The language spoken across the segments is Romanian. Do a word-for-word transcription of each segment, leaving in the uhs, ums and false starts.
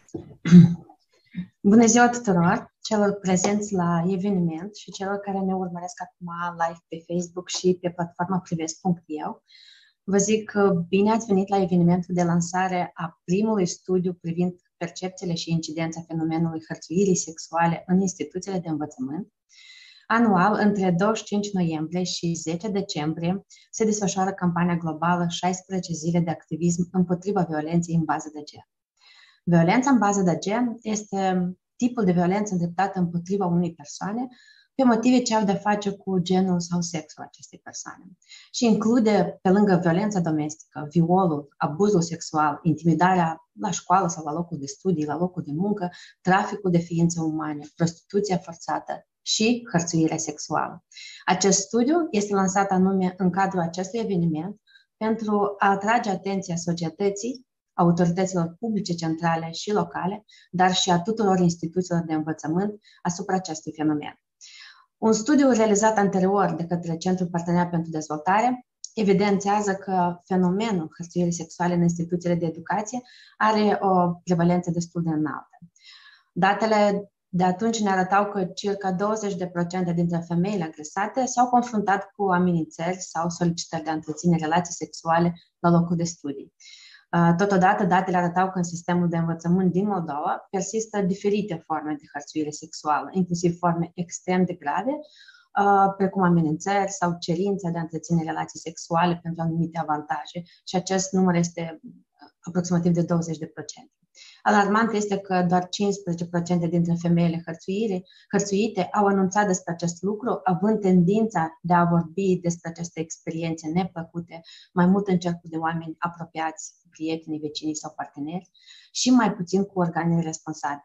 Bună ziua tuturor, celor prezenți la eveniment și celor care ne urmăresc acum live pe Facebook și pe platforma privesc punct e u. Vă zic că bine ați venit la evenimentul de lansare a primului studiu privind percepțiile și incidența fenomenului hărțuirii sexuale în instituțiile de învățământ. Anual, între douăzeci și cinci noiembrie și zece decembrie, se desfășoară campania globală șaisprezece zile de activism împotriva violenței în bază de gen. Violența în bază de gen este tipul de violență îndreptată împotriva unei persoane pe motive ce au de face cu genul sau sexul acestei persoane. Și include, pe lângă violența domestică, violul, abuzul sexual, intimidarea la școală sau la locul de studii, la locul de muncă, traficul de ființe umane, prostituția forțată și hărțuirea sexuală. Acest studiu este lansat anume în cadrul acestui eveniment pentru a atrage atenția societății, autorităților publice centrale și locale, dar și a tuturor instituțiilor de învățământ asupra acestui fenomen. Un studiu realizat anterior de către Centrul Parteneriat pentru Dezvoltare evidențiază că fenomenul hărțuirii sexuale în instituțiile de educație are o prevalență destul de înaltă. Datele de atunci ne arătau că circa douăzeci la sută dintre femeile agresate s-au confruntat cu amenințări sau solicitări de a întreține relații sexuale la locul de studii. Totodată, datele arătau că în sistemul de învățământ din Moldova persistă diferite forme de hărțuire sexuală, inclusiv forme extrem de grave, precum amenințări sau cerința de a întreține relații sexuale pentru anumite avantaje. Și acest număr este aproximativ de douăzeci la sută. Alarmant este că doar cincisprezece la sută dintre femeile hărțuite au anunțat despre acest lucru, având tendința de a vorbi despre aceste experiențe neplăcute mai mult în cercul de oameni apropiați, prietenii, vecinii sau parteneri, și mai puțin cu organele responsabile.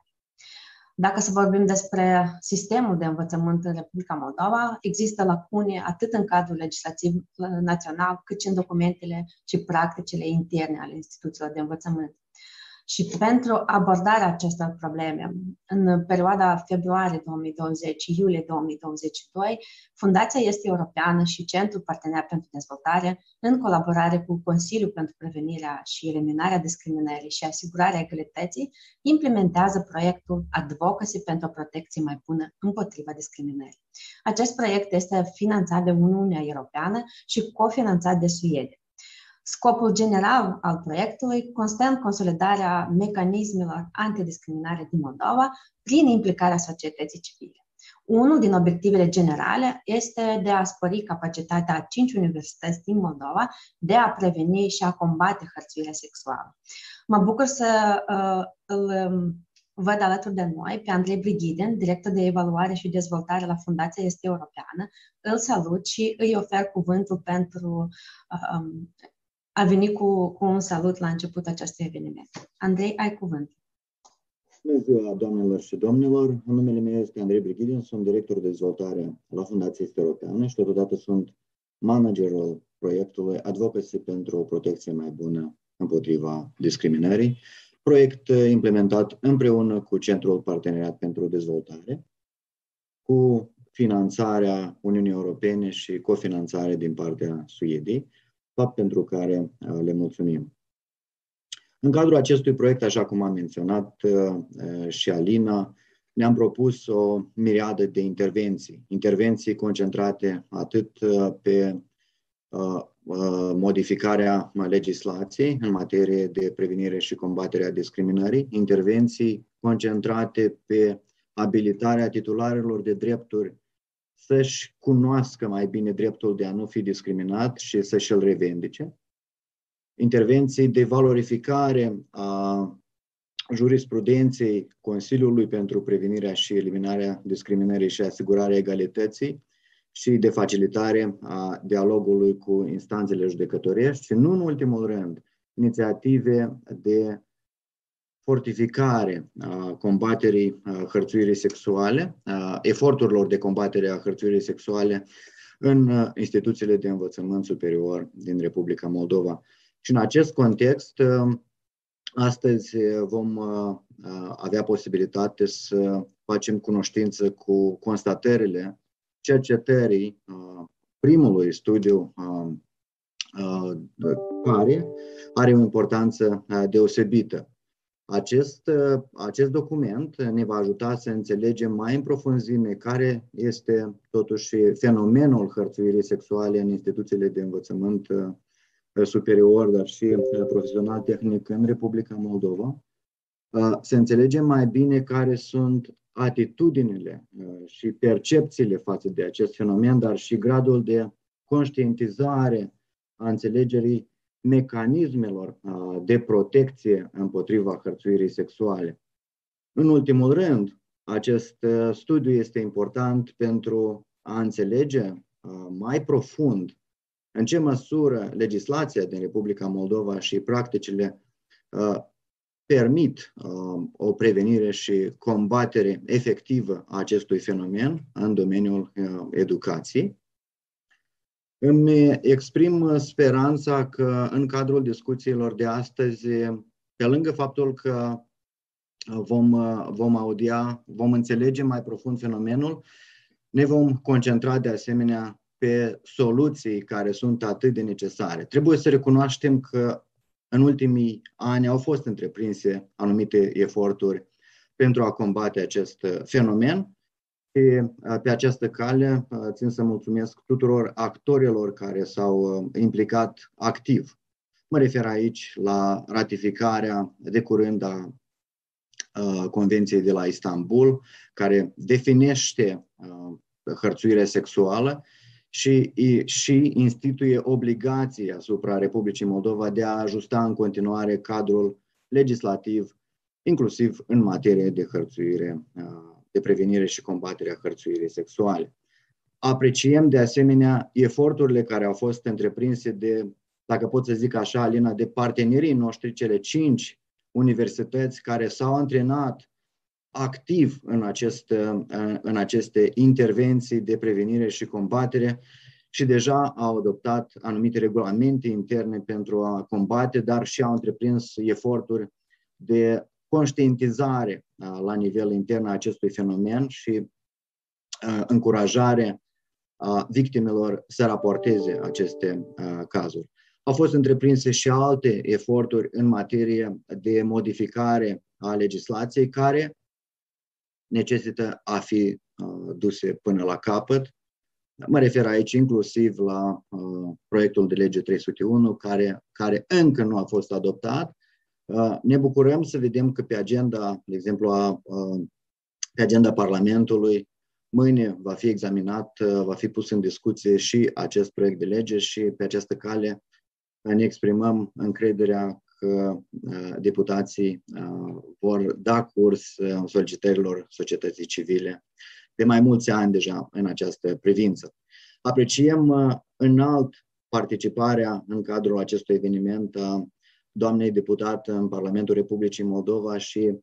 Dacă să vorbim despre sistemul de învățământ în Republica Moldova, există lacune atât în cadrul legislativ național, cât și în documentele și practicile interne ale instituțiilor de învățământ. Și pentru abordarea acestor probleme, în perioada februarie două mii douăzeci - iulie două mii douăzeci și doi, Fundația Este Europeană și Centrul Parteneriat pentru Dezvoltare, în colaborare cu Consiliul pentru Prevenirea și Eliminarea Discriminării și Asigurarea Egalității, implementează proiectul Advocacy pentru o protecție mai bună împotriva discriminării. Acest proiect este finanțat de Uniunea Europeană și cofinanțat de Suedia. Scopul general al proiectului constă în consolidarea mecanismelor antidiscriminare din Moldova prin implicarea societății civile. Unul din obiectivele generale este de a spori capacitatea a cinci universități din Moldova de a preveni și a combate hărțuirea sexuală. Mă bucur să uh, îl văd alături de noi pe Andrei Brighidin, director de evaluare și dezvoltare la Fundația Este Europeană. Îl salut și îi ofer cuvântul pentru uh, um, a venit cu, cu un salut la început acestui eveniment. Andrei, ai cuvânt. Bună ziua, doamnelor și domnilor! Numele meu este Andrei Brighidin, sunt director de dezvoltare la Fundația Este Europeană și totodată sunt managerul proiectului Advocacy pentru o protecție mai bună împotriva discriminării, proiect implementat împreună cu Centrul Parteneriat pentru Dezvoltare, cu finanțarea Uniunii Europene și cofinanțare din partea Suediei, fapt pentru care le mulțumim. În cadrul acestui proiect, așa cum a menționat și Alina, ne-am propus o miriadă de intervenții. Intervenții concentrate atât pe modificarea legislației în materie de prevenire și combaterea discriminării, intervenții concentrate pe abilitarea titularilor de drepturi să-și cunoască mai bine dreptul de a nu fi discriminat și să-și îl revendice. Intervenții de valorificare a jurisprudenței Consiliului pentru Prevenirea și Eliminarea Discriminării și Asigurarea Egalității și de facilitare a dialogului cu instanțele judecătorești și, nu în ultimul rând, inițiative de fortificare a combaterii a hărțuirii sexuale, a eforturilor de combatere a hărțuirii sexuale în instituțiile de învățământ superior din Republica Moldova. Și în acest context, astăzi vom avea posibilitate să facem cunoștință cu constatările cercetării primului studiu care are o importanță deosebită. Acest, acest document ne va ajuta să înțelegem mai în profunzime care este totuși fenomenul hărțuirii sexuale în instituțiile de învățământ superior, dar și profesional tehnic în Republica Moldova, să înțelegem mai bine care sunt atitudinile și percepțiile față de acest fenomen, dar și gradul de conștientizare a înțelegerii mecanismelor de protecție împotriva hărțuirii sexuale. În ultimul rând, acest studiu este important pentru a înțelege mai profund în ce măsură legislația din Republica Moldova și practicile permit o prevenire și combatere efectivă a acestui fenomen în domeniul educației. Îmi exprim speranța că în cadrul discuțiilor de astăzi, pe lângă faptul că vom, vom audia, vom înțelege mai profund fenomenul, ne vom concentra de asemenea pe soluții care sunt atât de necesare. Trebuie să recunoaștem că în ultimii ani au fost întreprinse anumite eforturi pentru a combate acest fenomen. Și pe această cale țin să mulțumesc tuturor actorilor care s-au implicat activ. Mă refer aici la ratificarea de curând a Convenției de la Istanbul, care definește hărțuirea sexuală și, și instituie obligații asupra Republicii Moldova de a ajusta în continuare cadrul legislativ, inclusiv în materie de hărțuire, de prevenire și combaterea hărțuirii sexuale. Apreciem de asemenea eforturile care au fost întreprinse de, dacă pot să zic așa, Alina, de partenerii noștri, cele cinci universități care s-au antrenat activ în, acest, în aceste intervenții de prevenire și combatere și deja au adoptat anumite regulamente interne pentru a combate, dar și au întreprins eforturi de conștientizare la nivel intern a acestui fenomen și încurajare a victimelor să raporteze aceste cazuri. Au fost întreprinse și alte eforturi în materie de modificare a legislației care necesită a fi duse până la capăt. Mă refer aici inclusiv la proiectul de lege trei sute unu, care, care încă nu a fost adoptat. Ne bucurăm să vedem că pe agenda, de exemplu, a, pe agenda Parlamentului, mâine va fi examinat, va fi pus în discuție și acest proiect de lege și pe această cale ne exprimăm încrederea că deputații vor da curs solicitărilor societății civile de mai mulți ani deja în această privință. Apreciem înalt participarea în cadrul acestui eveniment a doamnei deputat în Parlamentul Republicii Moldova și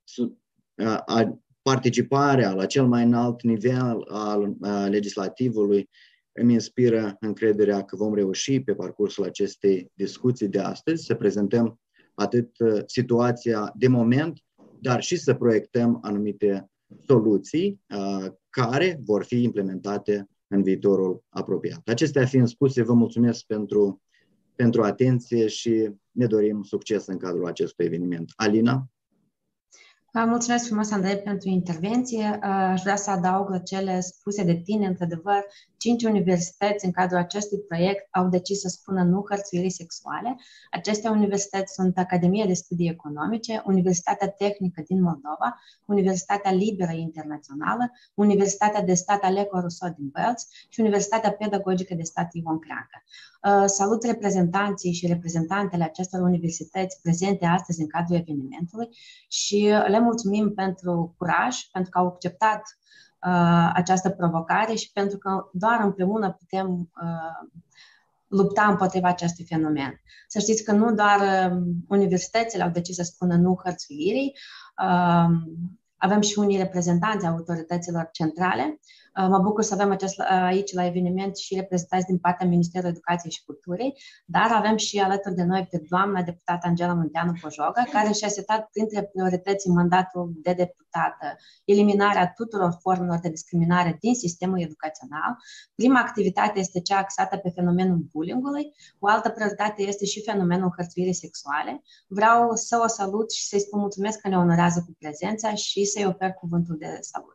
a participarea la cel mai înalt nivel al legislativului îmi inspiră încrederea că vom reuși pe parcursul acestei discuții de astăzi să prezentăm atât situația de moment, dar și să proiectăm anumite soluții care vor fi implementate în viitorul apropiat. Acestea fiind spuse, vă mulțumesc pentru, pentru atenție și ne dorim succes în cadrul acestui eveniment. Alina? Mulțumesc frumos, Andrei, pentru intervenție. Aș vrea să adaug la cele spuse de tine. Într-adevăr, cinci universități în cadrul acestui proiect au decis să spună nu hărțuirii sexuale. Aceste universități sunt Academia de Studii Economice, Universitatea Tehnică din Moldova, Universitatea Liberă Internațională, Universitatea de Stat Aleco Rousseau din Bălți și Universitatea Pedagogică de Stat Ion Creangă. Salut reprezentanții și reprezentantele acestor universități prezente astăzi în cadrul evenimentului și le mulțumim pentru curaj, pentru că au acceptat uh, această provocare și pentru că doar împreună putem uh, lupta împotriva acestui fenomen. Să știți că nu doar uh, universitățile au decis să spună nu hărțuirii, uh, avem și unii reprezentanți ai autorităților centrale Mă bucur să avem acest, aici la eveniment și reprezentați din partea Ministerului Educației și Culturii, dar avem și alături de noi pe doamna deputată Angela Munteanu Pojoga, care și-a setat printre priorități în mandatul de deputată eliminarea tuturor formelor de discriminare din sistemul educațional. Prima activitate este cea axată pe fenomenul bullying-ului, o altă prioritate este și fenomenul hărțuirii sexuale. Vreau să o salut și să-i spun mulțumesc că ne onorează cu prezența și să-i ofer cuvântul de salut.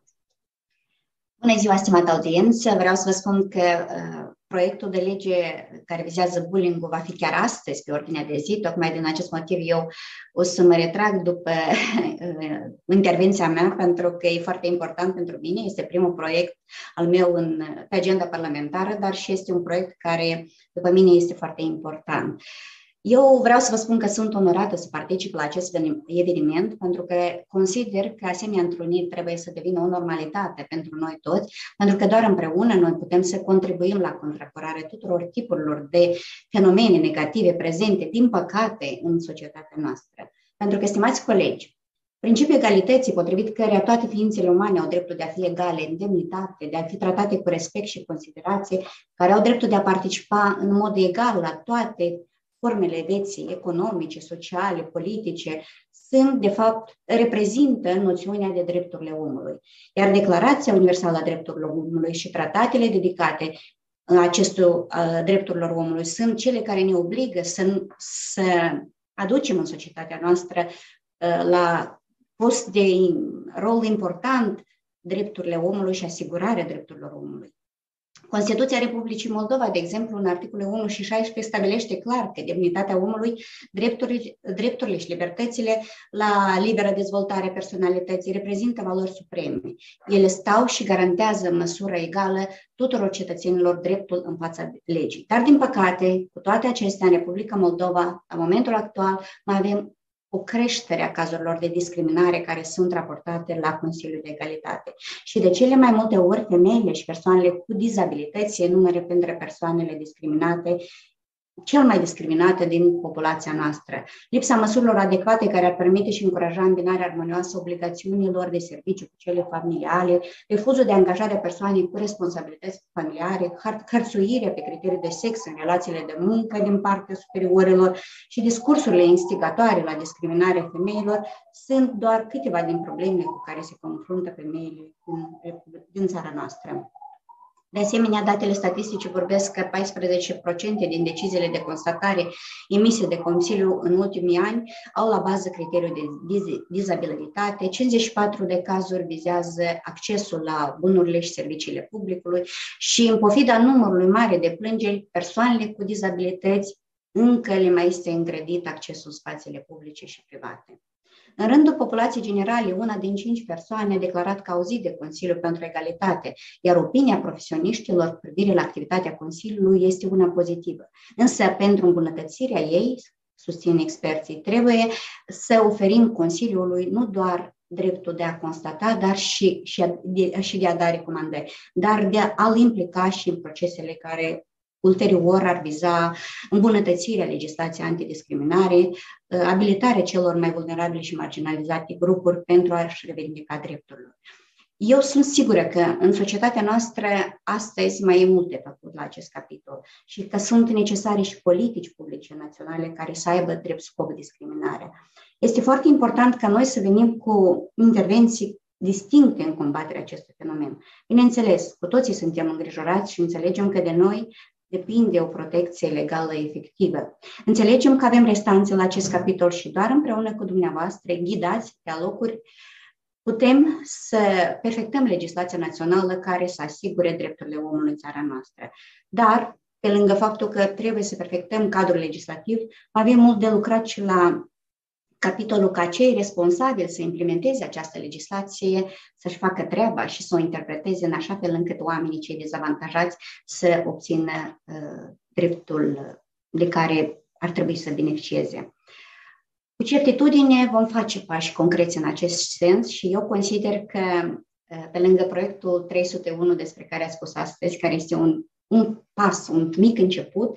Bună ziua, stimată audiență! Vreau să vă spun că uh, proiectul de lege care vizează bullying-ul va fi chiar astăzi pe ordinea de zi. Tocmai din acest motiv eu o să mă retrag după uh, intervenția mea, pentru că e foarte important pentru mine. Este primul proiect al meu în, pe agenda parlamentară, dar și este un proiect care, după mine, este foarte important. Eu vreau să vă spun că sunt onorată să particip la acest eveniment, pentru că consider că asemenea întruniri trebuie să devină o normalitate pentru noi toți, pentru că doar împreună noi putem să contribuim la contracararea tuturor tipurilor de fenomene negative prezente, din păcate, în societatea noastră. Pentru că, stimați colegi, principiul egalității, potrivit căreia toate ființele umane au dreptul de a fi egale în demnitate, de a fi tratate cu respect și considerație, care au dreptul de a participa în mod egal la toate formele vieții economice, sociale, politice, sunt, de fapt, reprezintă noțiunea de drepturile omului. Iar Declarația Universală a Drepturilor Omului și tratatele dedicate acestor uh, drepturilor omului sunt cele care ne obligă să, să aducem în societatea noastră uh, la post de rol important drepturile omului și asigurarea drepturilor omului. Constituția Republicii Moldova, de exemplu, în articolele unu și șaisprezece, stabilește clar că demnitatea omului, drepturile, drepturile și libertățile la liberă dezvoltare a personalității reprezintă valori supreme. Ele stau și garantează în măsură egală tuturor cetățenilor dreptul în fața legii. Dar, din păcate, cu toate acestea, în Republica Moldova, la momentul actual, mai avem o creștere a cazurilor de discriminare care sunt raportate la Consiliul de Egalitate. Și de cele mai multe ori, femeile și persoanele cu dizabilități se numere printre persoanele discriminate, cel mai discriminată din populația noastră. Lipsa măsurilor adecvate care ar permite și încuraja îmbinarea armonioasă obligațiunilor de serviciu cu cele familiale, refuzul de angajare a persoanei cu responsabilități familiare, hărțuirea pe criterii de sex în relațiile de muncă din partea superiorilor și discursurile instigatoare la discriminarea femeilor sunt doar câteva din problemele cu care se confruntă femeile din, din țara noastră. De asemenea, datele statistice vorbesc că paisprezece la sută din deciziile de constatare emise de Consiliu în ultimii ani au la bază criteriul de dizabilitate, cincizeci și patru de cazuri vizează accesul la bunurile și serviciile publicului și, în pofida numărului mare de plângeri, persoanele cu dizabilități încă le mai este îngrădit accesul în spațiile publice și private. În rândul populației generale, una din cinci persoane a declarat că a auzit de Consiliul pentru Egalitate, iar opinia profesioniștilor cu privire la activitatea Consiliului este una pozitivă. Însă, pentru îmbunătățirea ei, susțin experții, trebuie să oferim Consiliului nu doar dreptul de a constata, dar și, și, de, și de a da recomandări, dar de a-l implica și în procesele care ulterior ar viza îmbunătățirea legislației antidiscriminare, abilitarea celor mai vulnerabile și marginalizate grupuri pentru a-și reivindica drepturile. Eu sunt sigură că în societatea noastră astăzi mai e multe făcut la acest capitol și că sunt necesare și politici publice naționale care să aibă drept scop discriminarea. Este foarte important ca noi să venim cu intervenții distincte în combaterea acestui fenomen. Bineînțeles, cu toții suntem îngrijorați și înțelegem că de noi depinde o protecție legală efectivă. Înțelegem că avem restanțe la acest capitol și doar împreună cu dumneavoastră, ghidați pe alocuri, putem să perfectăm legislația națională care să asigure drepturile omului în țara noastră. Dar, pe lângă faptul că trebuie să perfectăm cadrul legislativ, avem mult de lucrat și la capitolul ca cei responsabili să implementeze această legislație să-și facă treaba și să o interpreteze în așa fel încât oamenii cei dezavantajați să obțină uh, dreptul de care ar trebui să beneficieze. Cu certitudine vom face pași concreți în acest sens și eu consider că uh, pe lângă proiectul trei sute unu despre care ați spus astăzi, care este un, un pas, un mic început,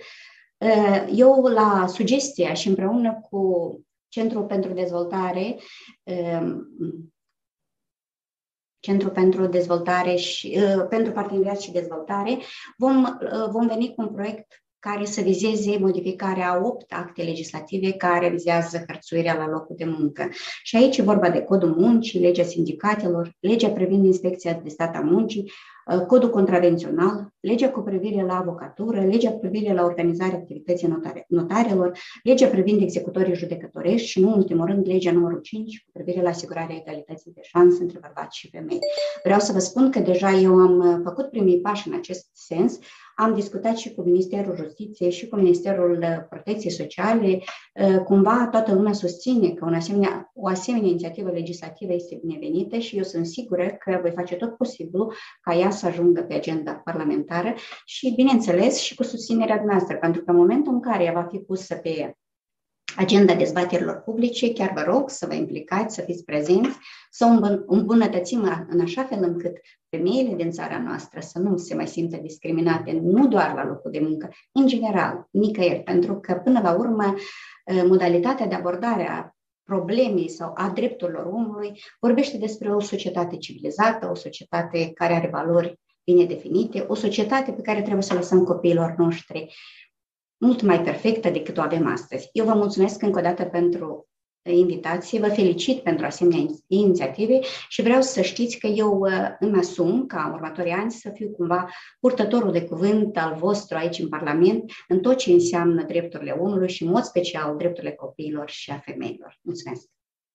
uh, eu la sugestia și împreună cu Centrul pentru Dezvoltare, Centru pentru Dezvoltare și uh, pentru Parteneriat și Dezvoltare, vom, uh, vom veni cu un proiect care să vizeze modificarea a opt acte legislative care vizează hărțuirea la locul de muncă. Și aici e vorba de Codul Muncii, Legea Sindicatelor, Legea privind Inspecția de Stat a Muncii, Codul Contravențional, Legea cu privire la avocatură, Legea cu privire la organizarea activității notare, notarilor, Legea privind executorii judecătorești și, nu în ultimul rând, Legea numărul cinci cu privire la asigurarea egalității de șanse între bărbați și femei. Vreau să vă spun că deja eu am făcut primii pași în acest sens. Am discutat și cu Ministerul Justiției și cu Ministerul Protecției Sociale. Cumva toată lumea susține că un asemenea, o asemenea inițiativă legislativă este binevenită și eu sunt sigură că voi face tot posibilul ca ea să ajungă pe agenda parlamentară și, bineînțeles, și cu susținerea noastră, pentru că în momentul în care ea va fi pusă pe agenda dezbaterilor publice, chiar vă rog să vă implicați, să fiți prezenți, să îmbunătățim în așa fel încât femeile din țara noastră să nu se mai simtă discriminate, nu doar la locul de muncă, în general, nicăieri, pentru că, până la urmă, modalitatea de abordare a problemei sau a drepturilor omului vorbește despre o societate civilizată, o societate care are valori bine definite, o societate pe care trebuie să o lăsăm copiilor noștri mult mai perfectă decât o avem astăzi. Eu vă mulțumesc încă o dată pentru invitație, vă felicit pentru asemenea inițiative și vreau să știți că eu îmi asum ca în următorii ani să fiu cumva purtătorul de cuvânt al vostru aici în Parlament în tot ce înseamnă drepturile omului și în mod special drepturile copiilor și a femeilor. Mulțumesc!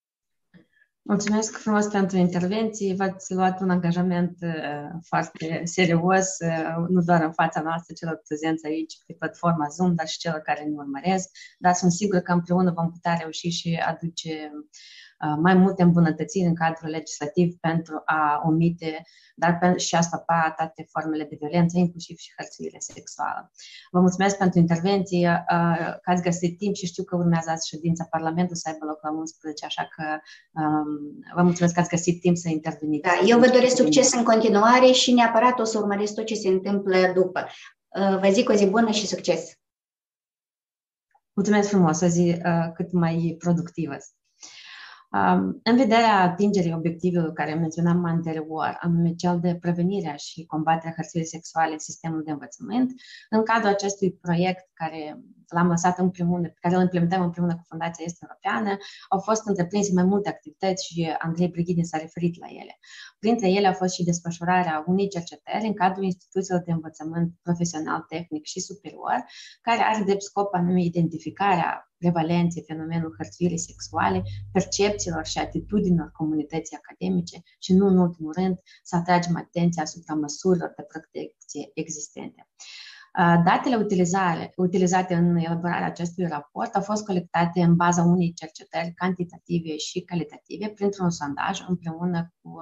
Mulțumesc frumos pentru intervenții. V-ați luat un angajament uh, foarte serios, uh, nu doar în fața noastră, celor prezenți aici pe platforma Zoom, dar și celor care ne urmăresc. Dar sunt sigură că împreună vom putea reuși și aduce uh, mai multe îmbunătățiri în cadrul legislativ pentru a omite, dar pe, și a stopa toate formele de violență, inclusiv și hărțuire sexuală. Vă mulțumesc pentru intervenții, uh, că ați găsit timp și știu că urmează azi ședința Parlamentului să aibă loc la unsprezece, așa că um, vă mulțumesc că ați găsit timp să interveniți. Da, eu vă doresc succes în continuare și neapărat o să urmăresc tot ce se întâmplă după. Vă zic o zi bună și succes! Mulțumesc frumos, o zi uh, cât mai productivă. Um, în vederea atingerii obiectivelor care menționam anterior, anume cel de prevenirea și combaterea hărțuirii sexuale în sistemul de învățământ, în cadrul acestui proiect care l-am lăsat împreună, pe care îl implementăm împreună cu Fundația Est Europeană, au fost întreprinse mai multe activități și Andrei Brighidin s-a referit la ele. Printre ele a fost și desfășurarea unei cercetări în cadrul instituțiilor de învățământ profesional, tehnic și superior, care are drept scop anume identificarea prevalenței fenomenului hărțuirii sexuale, percepțiilor și atitudinilor comunității academice și, nu în ultimul rând, să atragem atenția asupra măsurilor de protecție existente. Datele utilizate, utilizate în elaborarea acestui raport au fost colectate în baza unei cercetări cantitative și calitative printr-un sondaj împreună cu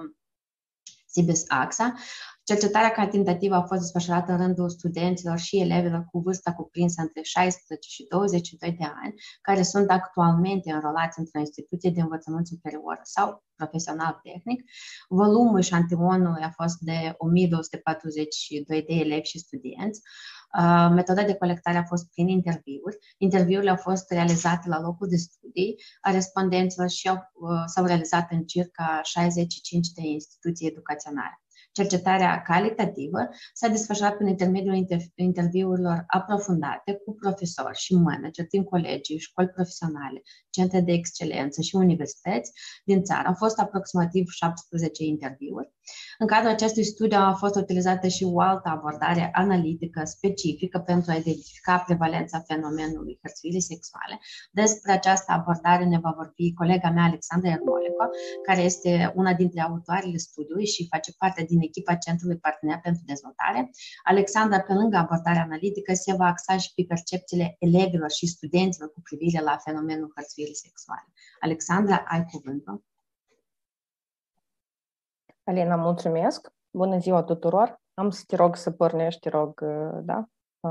Sibes-Axa. Cercetarea cantitativă a fost desfășurată în rândul studenților și elevilor cu vârsta cuprinsă între șaisprezece și douăzeci și doi de ani, care sunt actualmente înrolați într-o instituție de învățământ superior sau profesional tehnic. Volumul eșantionului a fost de o mie două sute patruzeci și doi de elevi și studenți. Metoda de colectare a fost prin interviuri. Interviurile au fost realizate la locul de studii a respondenților și au, s-au realizat în circa șaizeci și cinci de instituții educaționale. Cercetarea calitativă s-a desfășurat prin intermediul interviurilor aprofundate cu profesori și manageri din colegii, școli profesionale, centre de excelență și universități din țară. Au fost aproximativ șaptesprezece interviuri. În cadrul acestui studiu a fost utilizată și o altă abordare analitică specifică pentru a identifica prevalența fenomenului hărțuirii sexuale. Despre această abordare ne va vorbi colega mea, Alexandra Ermoleco, care este una dintre autoarele studiului și face parte din echipa Centrului Parteneriat pentru Dezvoltare. Alexandra, pe lângă abordarea analitică, se va axa și pe percepțiile elevilor și studenților cu privire la fenomenul hărțuirii sexuale. Alexandra, ai cuvântul. Alina, mulțumesc! Bună ziua tuturor! Am să te rog să pornești, te rog, da?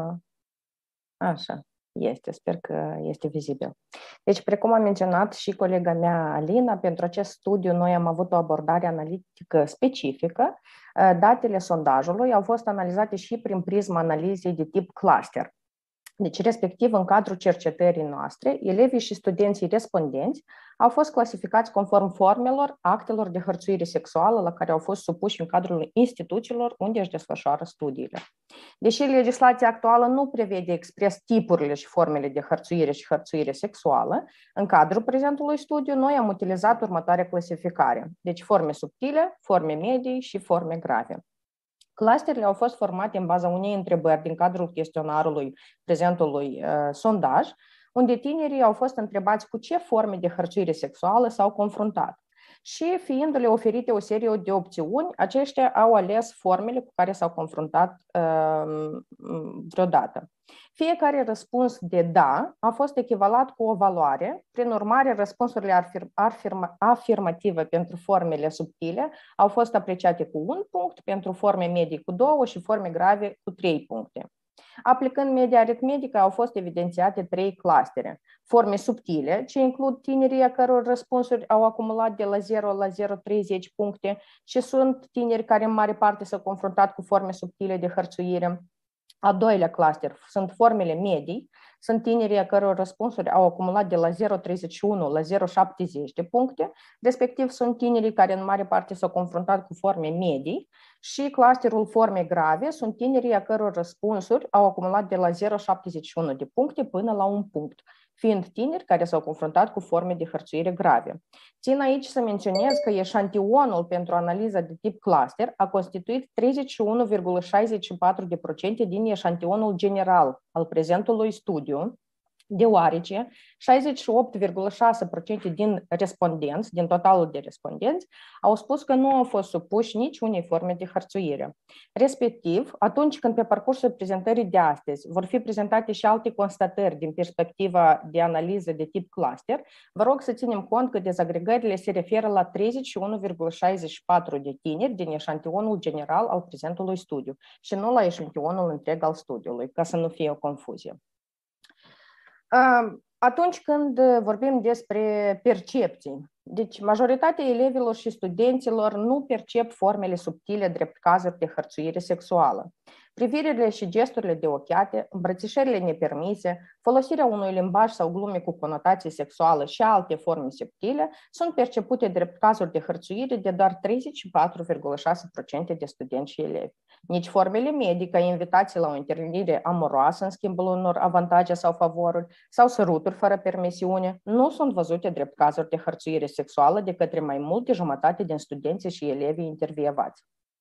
Așa, este, sper că este vizibil. Deci, precum a menționat și colega mea, Alina, pentru acest studiu noi am avut o abordare analitică specifică. Datele sondajului au fost analizate și prin prisma analizei de tip cluster. Deci, respectiv, în cadrul cercetării noastre, elevii și studenții respondenți au fost clasificați conform formelor actelor de hărțuire sexuală la care au fost supuși în cadrul instituțiilor unde își desfășoară studiile. Deși legislația actuală nu prevede expres tipurile și formele de hărțuire și hărțuire sexuală, în cadrul prezentului studiu noi am utilizat următoarea clasificare. Deci, forme subtile, forme medii și forme grave. Clusterele au fost formate în baza unei întrebări din cadrul chestionarului prezentului uh, sondaj, unde tinerii au fost întrebați cu ce forme de hărțuire sexuală s-au confruntat. Și fiindu-le oferite o serie de opțiuni, aceștia au ales formele cu care s-au confruntat uh, vreodată. Fiecare răspuns de da a fost echivalat cu o valoare, prin urmare răspunsurile afirm, afirm, afirmative pentru formele subtile au fost apreciate cu un punct, pentru forme medii cu două și forme grave cu trei puncte. Aplicând media aritmetică au fost evidențiate trei clustere. Forme subtile, ce includ tinerii a căror răspunsuri au acumulat de la zero la zero virgulă treizeci puncte și sunt tineri care în mare parte s-au confruntat cu forme subtile de hărțuire. A doilea cluster sunt formele medii, sunt tinerii a căror răspunsuri au acumulat de la zero virgulă treizeci și unu la zero virgulă șaptezeci de puncte, respectiv sunt tinerii care în mare parte s-au confruntat cu forme medii, și clusterul forme grave sunt tinerii a căror răspunsuri au acumulat de la zero virgulă șaptezeci și unu de puncte până la un punct, fiind tineri care s-au confruntat cu forme de hărțuire grave. Țin aici să menționez că eșantionul pentru analiza de tip cluster a constituit treizeci și unu virgulă șaizeci și patru la sută din eșantionul general al prezentului studiu, deoarece șaizeci și opt virgulă șase la sută din respondenți, din totalul de respondenți, au spus că nu au fost supuși niciunei forme de hărțuire. Respectiv, atunci când pe parcursul prezentării de astăzi vor fi prezentate și alte constatări din perspectiva de analiză de tip cluster, vă rog să ținem cont că dezagregările se referă la treizeci și unu virgulă șaizeci și patru de tineri din eșantionul general al prezentului studiu și nu la eșantionul întreg al studiului, ca să nu fie o confuzie. Atunci când vorbim despre percepții, deci majoritatea elevilor și studenților nu percep formele subtile drept cazuri de hărțuire sexuală. Privirile și gesturile de ochiate, îmbrățișările nepermise, folosirea unui limbaj sau glume cu conotație sexuală și alte forme subtile sunt percepute drept cazuri de hărțuire de doar treizeci și patru virgulă șase la sută de studenți și elevi. Nici formele medii, ca invitații la o întâlnire amoroasă în schimbul unor avantaje sau favoruri sau săruturi fără permisiune, nu sunt văzute drept cazuri de hărțuire sexuală de către mai mult de jumătate din studenții și elevii intervievați.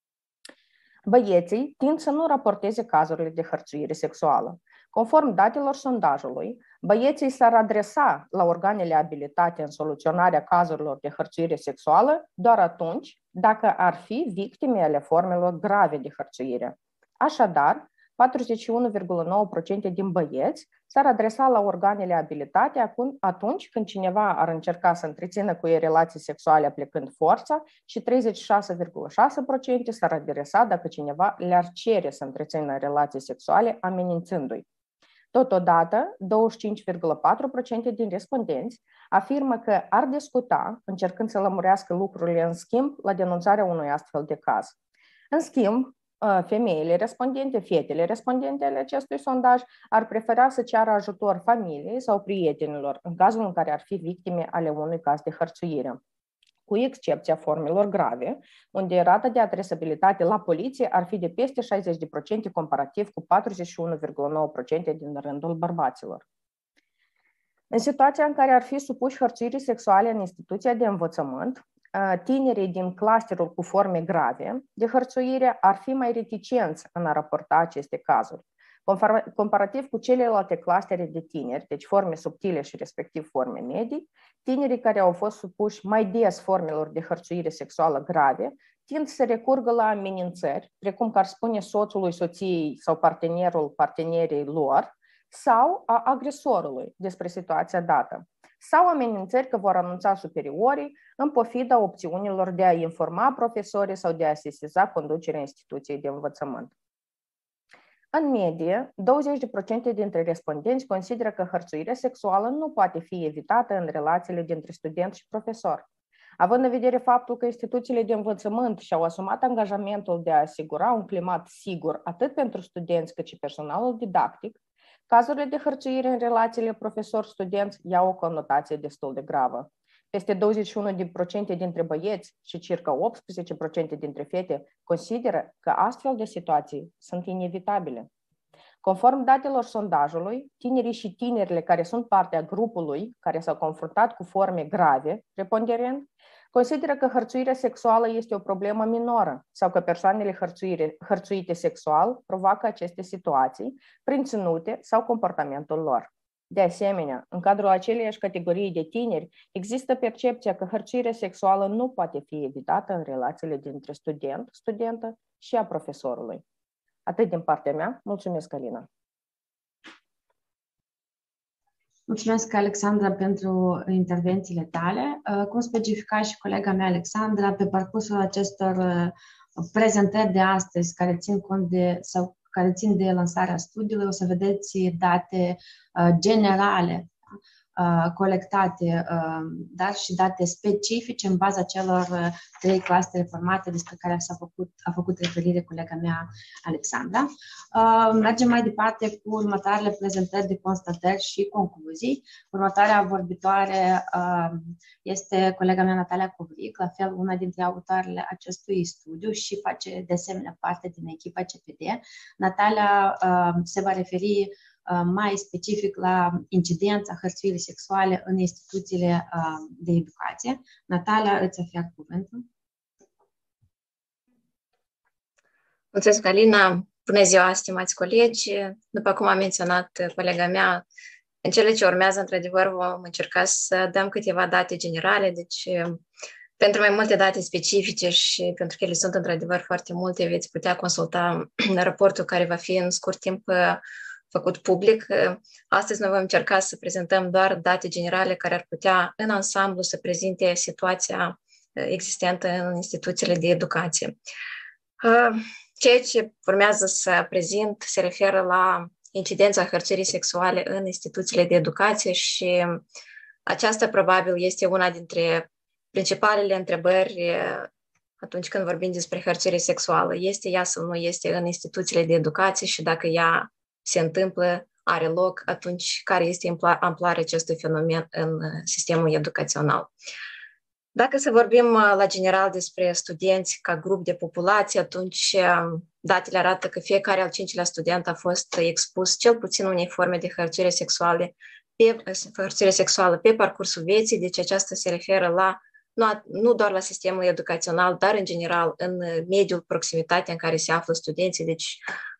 Băieții tind să nu raporteze cazurile de hărțuire sexuală. Conform datelor sondajului, băieții s-ar adresa la organele abilitate în soluționarea cazurilor de hărțuire sexuală doar atunci dacă ar fi victime ale formelor grave de hărțuire. Așadar, patruzeci și unu virgulă nouă la sută din băieți s-ar adresa la organele abilitate atunci când cineva ar încerca să întrețină cu ei relații sexuale aplicând forța și treizeci și șase virgulă șase la sută s-ar adresa dacă cineva le-ar cere să întrețină relații sexuale amenințându-i. Totodată, douăzeci și cinci virgulă patru la sută din respondenți afirmă că ar discuta, încercând să lămurească lucrurile în schimb, la denunțarea unui astfel de caz. În schimb, femeile respondente, fetele respondente ale acestui sondaj ar prefera să ceară ajutor familiei sau prietenilor în cazul în care ar fi victime ale unui caz de hărțuire, cu excepția formelor grave, unde rata de adresabilitate la poliție ar fi de peste șaizeci la sută comparativ cu patruzeci și unu virgulă nouă la sută din rândul bărbaților. În situația în care ar fi supuși hărțuirii sexuale în instituția de învățământ, tinerii din clusterul cu forme grave de hărțuire ar fi mai reticenți în a raporta aceste cazuri. Comparativ cu celelalte clustere de tineri, deci forme subtile și respectiv forme medii, tinerii care au fost supuși mai des formelor de hărțuire sexuală grave tind să recurgă la amenințări, precum că ar spune soțului, soției sau partenerul partenerii lor, sau a agresorului despre situația dată, sau amenințări că vor anunța superiorii în pofida opțiunilor de a informa profesorii sau de a sesiza conducerea instituției de învățământ. În medie, douăzeci la sută dintre respondenți consideră că hărțuirea sexuală nu poate fi evitată în relațiile dintre student și profesor. Având în vedere faptul că instituțiile de învățământ și-au asumat angajamentul de a asigura un climat sigur atât pentru studenți cât și personalul didactic, Cazurile de hărțuire în relațiile profesor-studenți iau o conotație destul de gravă. Peste douăzeci și unu la sută dintre băieți și circa optsprezece la sută dintre fete consideră că astfel de situații sunt inevitabile. Conform datelor sondajului, tinerii și tinerile care sunt parte a grupului care s-au confruntat cu forme grave, preponderent, consideră că hărțuirea sexuală este o problemă minoră sau că persoanele hărțuite sexual provoacă aceste situații prin ținute sau comportamentul lor. De asemenea, în cadrul aceleiași categorii de tineri, există percepția că hărțuirea sexuală nu poate fi evitată în relațiile dintre student, studentă și a profesorului. Atât din partea mea. Mulțumesc, Alina. Mulțumesc, Alexandra, pentru intervențiile tale. Cum specifica și colega mea, Alexandra, pe parcursul acestor prezentări de astăzi, care țin cont de, sau care țin de lansarea studiului, o să vedeți date generale colectate, dar și date specifice în baza celor trei clustere formate despre care s-a făcut, a făcut referire colega mea, Alexandra. Mergem mai departe cu următoarele prezentări de constatări și concluzii. Următoarea vorbitoare este colega mea, Natalia Covric, la fel una dintre autoarele acestui studiu și face de asemenea parte din echipa C P D. Natalia se va referi mai specific la incidența hărțuirii sexuale în instituțiile de educație. Natalia, îți ofer cuvântul. Mulțumesc, Alina. Bună ziua, stimați colegi. După cum a menționat colega mea, în cele ce urmează, într-adevăr, vom încerca să dăm câteva date generale, deci pentru mai multe date specifice și pentru că ele sunt într-adevăr foarte multe, veți putea consulta raportul care va fi în scurt timp făcut public. Astăzi noi vom încerca să prezentăm doar date generale care ar putea în ansamblu să prezinte situația existentă în instituțiile de educație. Ceea ce urmează să prezint se referă la incidența hărțuirii sexuale în instituțiile de educație și aceasta probabil este una dintre principalele întrebări atunci când vorbim despre hărțuire sexuală. Este ea sau nu este în instituțiile de educație și dacă ea se întâmplă, are loc, atunci care este amploarea acestui fenomen în sistemul educațional. Dacă să vorbim la general despre studenți ca grup de populație, atunci datele arată că fiecare al cincilea student a fost expus cel puțin unei forme de hărțuire sexuale pe, hărțuire sexuală pe parcursul vieții, deci aceasta se referă la nu, nu doar la sistemul educațional, dar în general în mediul, proximitatea în care se află studenții, deci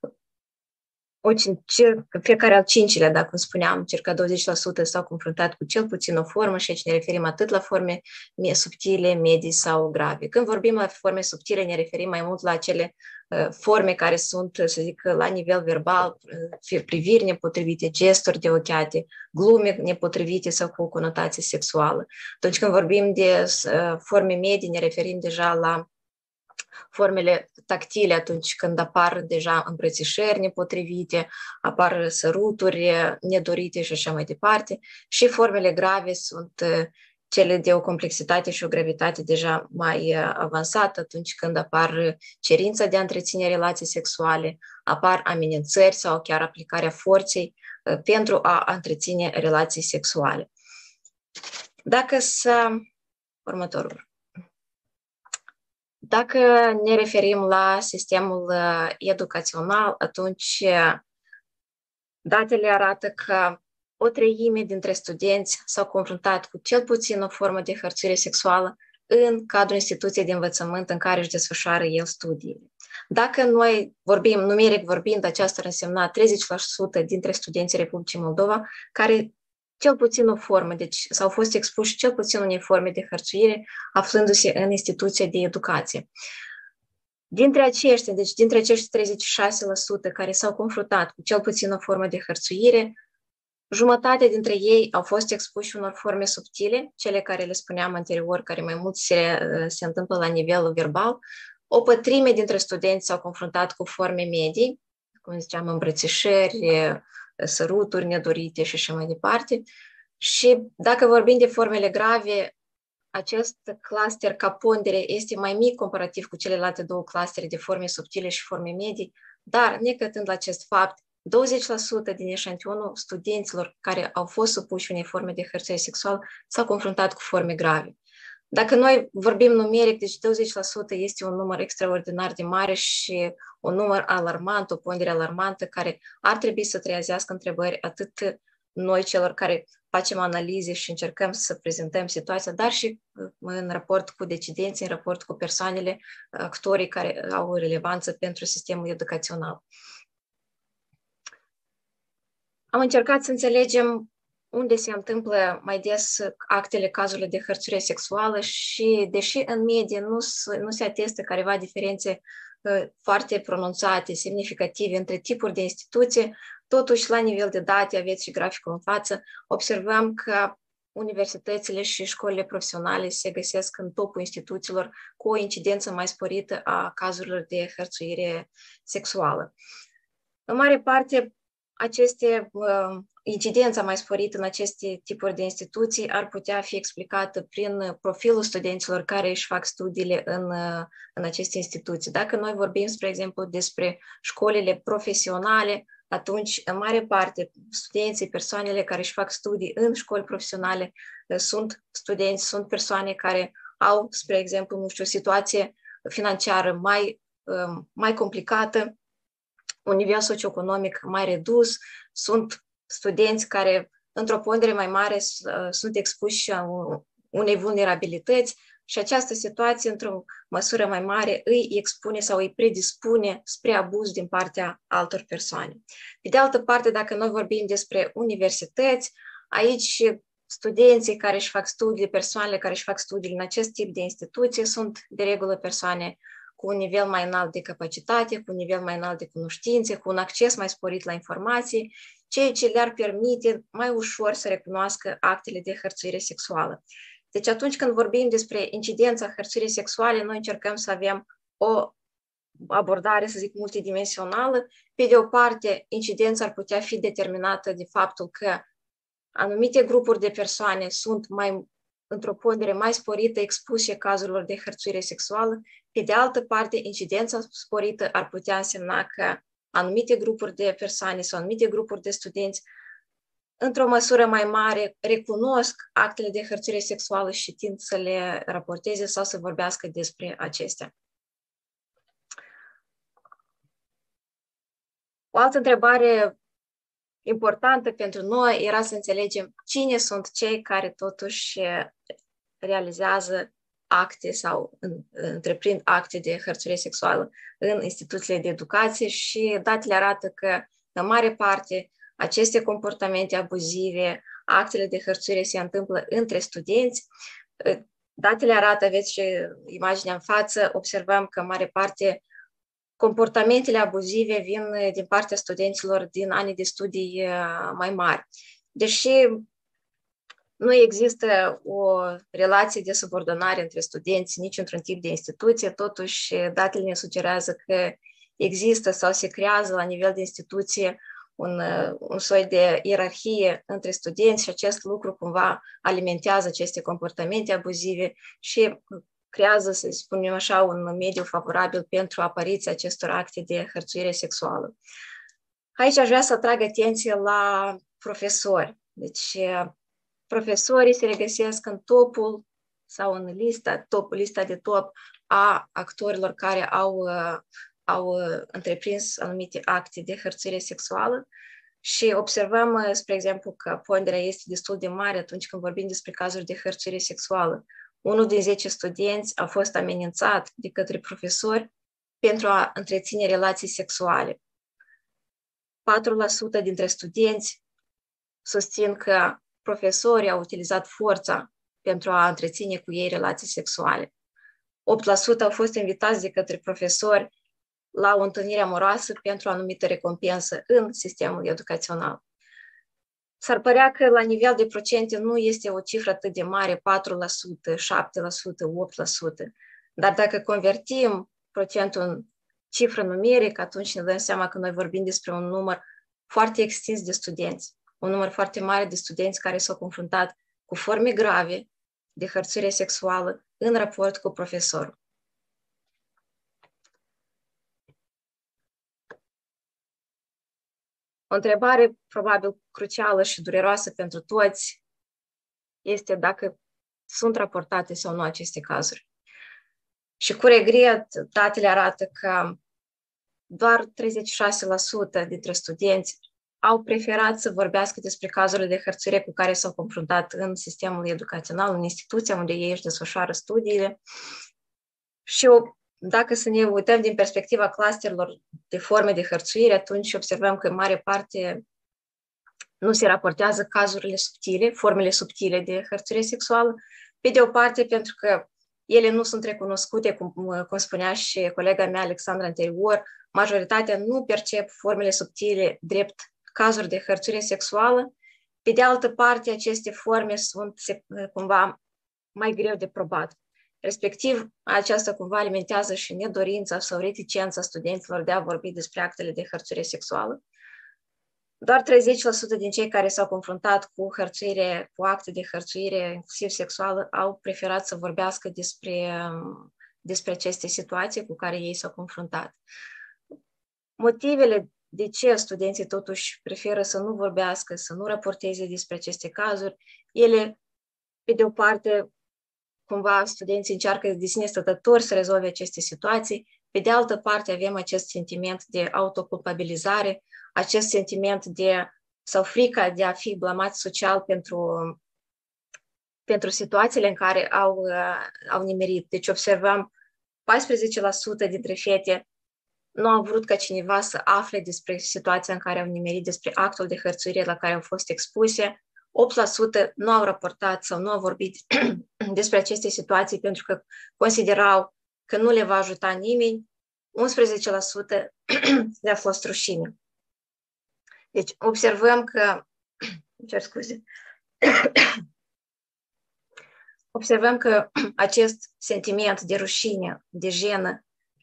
fiecare al cincilea, dacă cum spuneam, circa douăzeci la sută s-au confruntat cu cel puțin o formă și aici ne referim atât la forme subtile, medii sau grave. Când vorbim la forme subtile, ne referim mai mult la acele uh, forme care sunt, să zic, la nivel verbal, uh, priviri nepotrivite, gesturi deochiate, glume nepotrivite sau cu o conotație sexuală. Atunci când vorbim de uh, forme medii, ne referim deja la formele tactile atunci când apar deja îmbrățișări nepotrivite, apar săruturi nedorite și așa mai departe. Și formele grave sunt cele de o complexitate și o gravitate deja mai avansată atunci când apar cerința de a întreține relații sexuale, apar amenințări sau chiar aplicarea forței pentru a întreține relații sexuale. Dacă să... Următorul. Dacă ne referim la sistemul educațional, atunci datele arată că o treime dintre studenți s-au confruntat cu cel puțin o formă de hărțuire sexuală în cadrul instituției de învățământ în care își desfășoară el studiile. Dacă noi vorbim, numeric vorbind, aceasta ar însemna treizeci la sută dintre studenții Republicii Moldova care cel puțin o formă, deci s-au fost expuși cel puțin unei forme de hărțuire aflându-se în instituția de educație. Dintre aceștia, deci dintre acești treizeci și șase la sută care s-au confruntat cu cel puțin o formă de hărțuire, jumătate dintre ei au fost expuși unor forme subtile, cele care le spuneam anterior, care mai mult se, se întâmplă la nivel verbal. O pătrime dintre studenți s-au confruntat cu forme medii, cum ziceam, îmbrățișări, săruturi nedorite și așa mai departe. Și dacă vorbim de formele grave, acest cluster ca pondere este mai mic comparativ cu celelalte două clustere de forme subtile și forme medii, dar necătând la acest fapt, douăzeci la sută din eșantionul studenților care au fost supuși unei forme de hărțuire sexuală s-au confruntat cu forme grave. Dacă noi vorbim numeric, deci douăzeci la sută este un număr extraordinar de mare și un număr alarmant, o pondere alarmantă care ar trebui să trezească întrebări atât noi celor care facem analize și încercăm să prezentăm situația, dar și în raport cu decidenții, în raport cu persoanele, actorii care au relevanță pentru sistemul educațional. Am încercat să înțelegem unde se întâmplă mai des actele, cazurile de hărțuire sexuală și, deși în medie nu, nu se atestă careva diferențe uh, foarte pronunțate, semnificative între tipuri de instituții, totuși, la nivel de date, aveți și graficul în față, observăm că universitățile și școlile profesionale se găsesc în topul instituțiilor cu o incidență mai sporită a cazurilor de hărțuire sexuală. În mare parte, aceste uh, incidența mai sporită în aceste tipuri de instituții ar putea fi explicată prin profilul studenților care își fac studiile în, în aceste instituții. Dacă noi vorbim, spre exemplu, despre școlile profesionale, atunci, în mare parte, studenții, persoanele care își fac studii în școli profesionale sunt studenți, sunt persoane care au, spre exemplu, nu știu, o situație financiară mai, mai complicată, un nivel socioeconomic mai redus, sunt studenți care, într-o pondere mai mare, sunt expuși unei vulnerabilități și această situație, într-o măsură mai mare, îi expune sau îi predispune spre abuz din partea altor persoane. Pe de altă parte, dacă noi vorbim despre universități, aici studenții care își fac studii, persoanele care își fac studii în acest tip de instituții sunt, de regulă, persoane cu un nivel mai înalt de capacitate, cu un nivel mai înalt de cunoștințe, cu un acces mai sporit la informații, ceea ce le-ar permite mai ușor să recunoască actele de hărțuire sexuală. Deci atunci când vorbim despre incidența hărțuirii sexuale, noi încercăm să avem o abordare, să zic, multidimensională. Pe de o parte, incidența ar putea fi determinată de faptul că anumite grupuri de persoane sunt mai, într-o pondere mai sporită, expuse cazurilor de hărțuire sexuală. Pe de altă parte, incidența sporită ar putea însemna că anumite grupuri de persoane sau anumite grupuri de studenți într-o măsură mai mare recunosc actele de hărțuire sexuală și tind să le raporteze sau să vorbească despre acestea. O altă întrebare importantă pentru noi era să înțelegem cine sunt cei care totuși realizează acte sau întreprind acte de hărțuire sexuală în instituțiile de educație și datele arată că, în mare parte, aceste comportamente abuzive, actele de hărțuire se întâmplă între studenți. Datele arată, aveți și imaginea în față, observăm că, în mare parte, comportamentele abuzive vin din partea studenților din anii de studii mai mari. Deși nu există o relație de subordonare între studenți nici într-un tip de instituție, totuși datele ne sugerează că există sau se creează la nivel de instituție un, un soi de ierarhie între studenți și acest lucru cumva alimentează aceste comportamente abuzive și creează, să spunem așa, un mediu favorabil pentru apariția acestor acte de hărțuire sexuală. Aici aș vrea să atrag atenție la profesori. Deci, profesorii se regăsesc în topul sau în lista, top, lista de top a actorilor care au, au întreprins anumite acte de hărțuire sexuală și observăm, spre exemplu, că ponderea este destul de mare atunci când vorbim despre cazuri de hărțuire sexuală. Unul din zece studenți a fost amenințat de către profesori pentru a întreține relații sexuale. patru la sută dintre studenți susțin că profesorii au utilizat forța pentru a întreține cu ei relații sexuale. opt la sută au fost invitați de către profesori la o întâlnire amoroasă pentru o anumită recompensă în sistemul educațional. S-ar părea că la nivel de procente nu este o cifră atât de mare, patru la sută, șapte la sută, opt la sută, dar dacă convertim procentul în cifră numerică, atunci ne dăm seama că noi vorbim despre un număr foarte extins de studenți, un număr foarte mare de studenți care s-au confruntat cu forme grave de hărțuire sexuală în raport cu profesorul. O întrebare probabil crucială și dureroasă pentru toți este dacă sunt raportate sau nu aceste cazuri. Și cu regret, datele arată că doar treizeci și șase la sută dintre studenți au preferat să vorbească despre cazurile de hărțuire cu care s-au confruntat în sistemul educațional, în instituția unde ei își desfășoară studiile. Și dacă să ne uităm din perspectiva clusterelor de forme de hărțuire, atunci observăm că în mare parte nu se raportează cazurile subtile, formele subtile de hărțuire sexuală, pe de o parte pentru că ele nu sunt recunoscute, cum, cum spunea și colega mea Alexandra anterior, majoritatea nu percep formele subtile drept cazuri de hărțuire sexuală. Pe de altă parte, aceste forme sunt cumva mai greu de probat. Respectiv, aceasta cumva alimentează și nedorința sau reticența studenților de a vorbi despre actele de hărțuire sexuală. Doar treizeci la sută din cei care s-au confruntat cu hărțuire, cu acte de hărțuire, inclusiv sexuală, au preferat să vorbească despre, despre aceste situații cu care ei s-au confruntat. Motivele de ce studenții totuși preferă să nu vorbească, să nu raporteze despre aceste cazuri, ele, pe de o parte, cumva studenții încearcă de sine stătători să rezolve aceste situații, pe de altă parte avem acest sentiment de autoculpabilizare, acest sentiment de, sau frica de a fi blamați social pentru, pentru situațiile în care au, au nimerit. Deci observăm paisprezece la sută dintre fete nu au vrut ca cineva să afle despre situația în care au nimerit, despre actul de hărțuire la care au fost expuse. opt la sută nu au raportat sau nu au vorbit despre aceste situații pentru că considerau că nu le va ajuta nimeni. unsprezece la sută le-a fost rușine. Deci observăm că, cer scuze, observăm că acest sentiment de rușine, de jenă,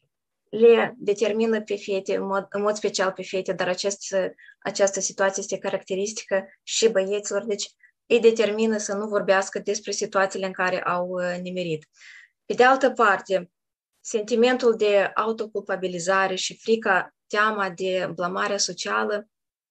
le determină pe fete, în mod, în mod special pe fete, dar acest, această situație este caracteristică și băieților, deci îi determină să nu vorbească despre situațiile în care au nimerit. Pe de altă parte, sentimentul de autoculpabilizare și frica, teama de blamarea socială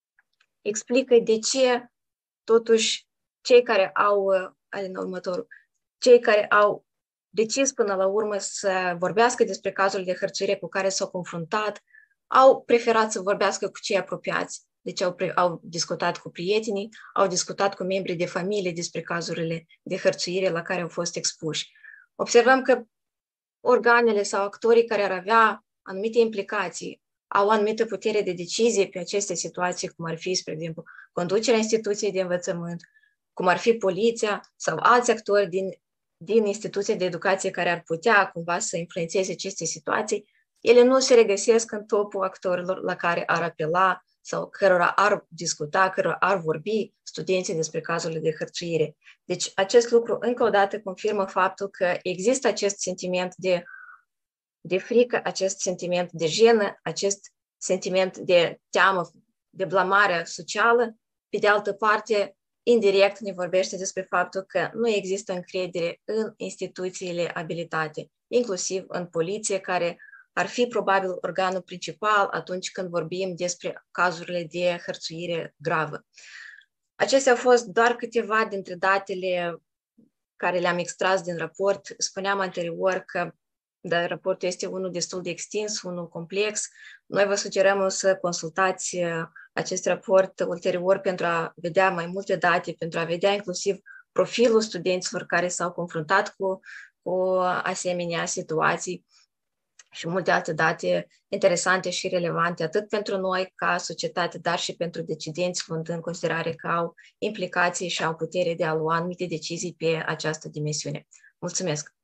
explică de ce, totuși, cei care au, în următorul, cei care au decis până la urmă să vorbească despre cazurile de hărțuire cu care s-au confruntat, au preferat să vorbească cu cei apropiați. Deci au, au discutat cu prietenii, au discutat cu membrii de familie despre cazurile de hărțuire la care au fost expuși. Observăm că organele sau actorii care ar avea anumite implicații au o anumită putere de decizie pe aceste situații, cum ar fi, spre exemplu, conducerea instituției de învățământ, cum ar fi poliția sau alți actori din, din instituții de educație care ar putea cumva să influențeze aceste situații, ele nu se regăsesc în topul actorilor la care ar apela sau cărora ar discuta, cărora ar vorbi studenții despre cazurile de hărțuire. Deci acest lucru încă o dată confirmă faptul că există acest sentiment de, de frică, acest sentiment de jenă, acest sentiment de teamă, de blamare socială. Pe de altă parte, indirect ne vorbește despre faptul că nu există încredere în instituțiile abilitate, inclusiv în poliție, care ar fi probabil organul principal atunci când vorbim despre cazurile de hărțuire gravă. Acestea au fost doar câteva dintre datele care le-am extras din raport. Spuneam anterior că da, raportul este unul destul de extins, unul complex. Noi vă sugerăm să consultați acest raport ulterior pentru a vedea mai multe date, pentru a vedea inclusiv profilul studenților care s-au confruntat cu, cu asemenea situații și multe alte date interesante și relevante, atât pentru noi ca societate, dar și pentru decidenți, luând în considerare că au implicații și au putere de a lua anumite decizii pe această dimensiune. Mulțumesc!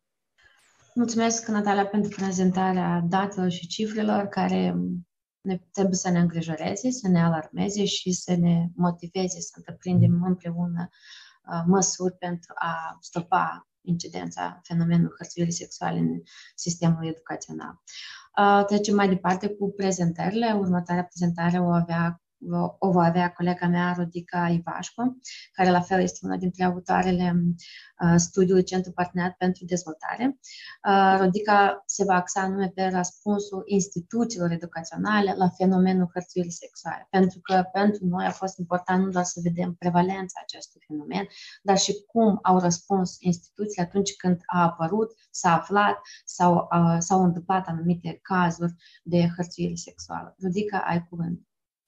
Mulțumesc, Natalia, pentru prezentarea datelor și cifrelor care ne, trebuie să ne îngrijoreze, să ne alarmeze și să ne motiveze să întreprindem împreună uh, măsuri pentru a stopa incidența fenomenului hărțuirii sexuale în sistemul educațional. Uh, trecem mai departe cu prezentările. Următoarea prezentare o avea o va avea colega mea, Rodica Ivașcu, care la fel este una dintre autoarele studiului Centru Parteneriat pentru Dezvoltare. Rodica se va axa anume pe răspunsul instituțiilor educaționale la fenomenul hărțuirii sexuale, pentru că pentru noi a fost important nu doar să vedem prevalența acestui fenomen, dar și cum au răspuns instituțiile atunci când a apărut, s-a aflat sau s-au întâmplat anumite cazuri de hărțuire sexuală. Rodica, ai cuvânt.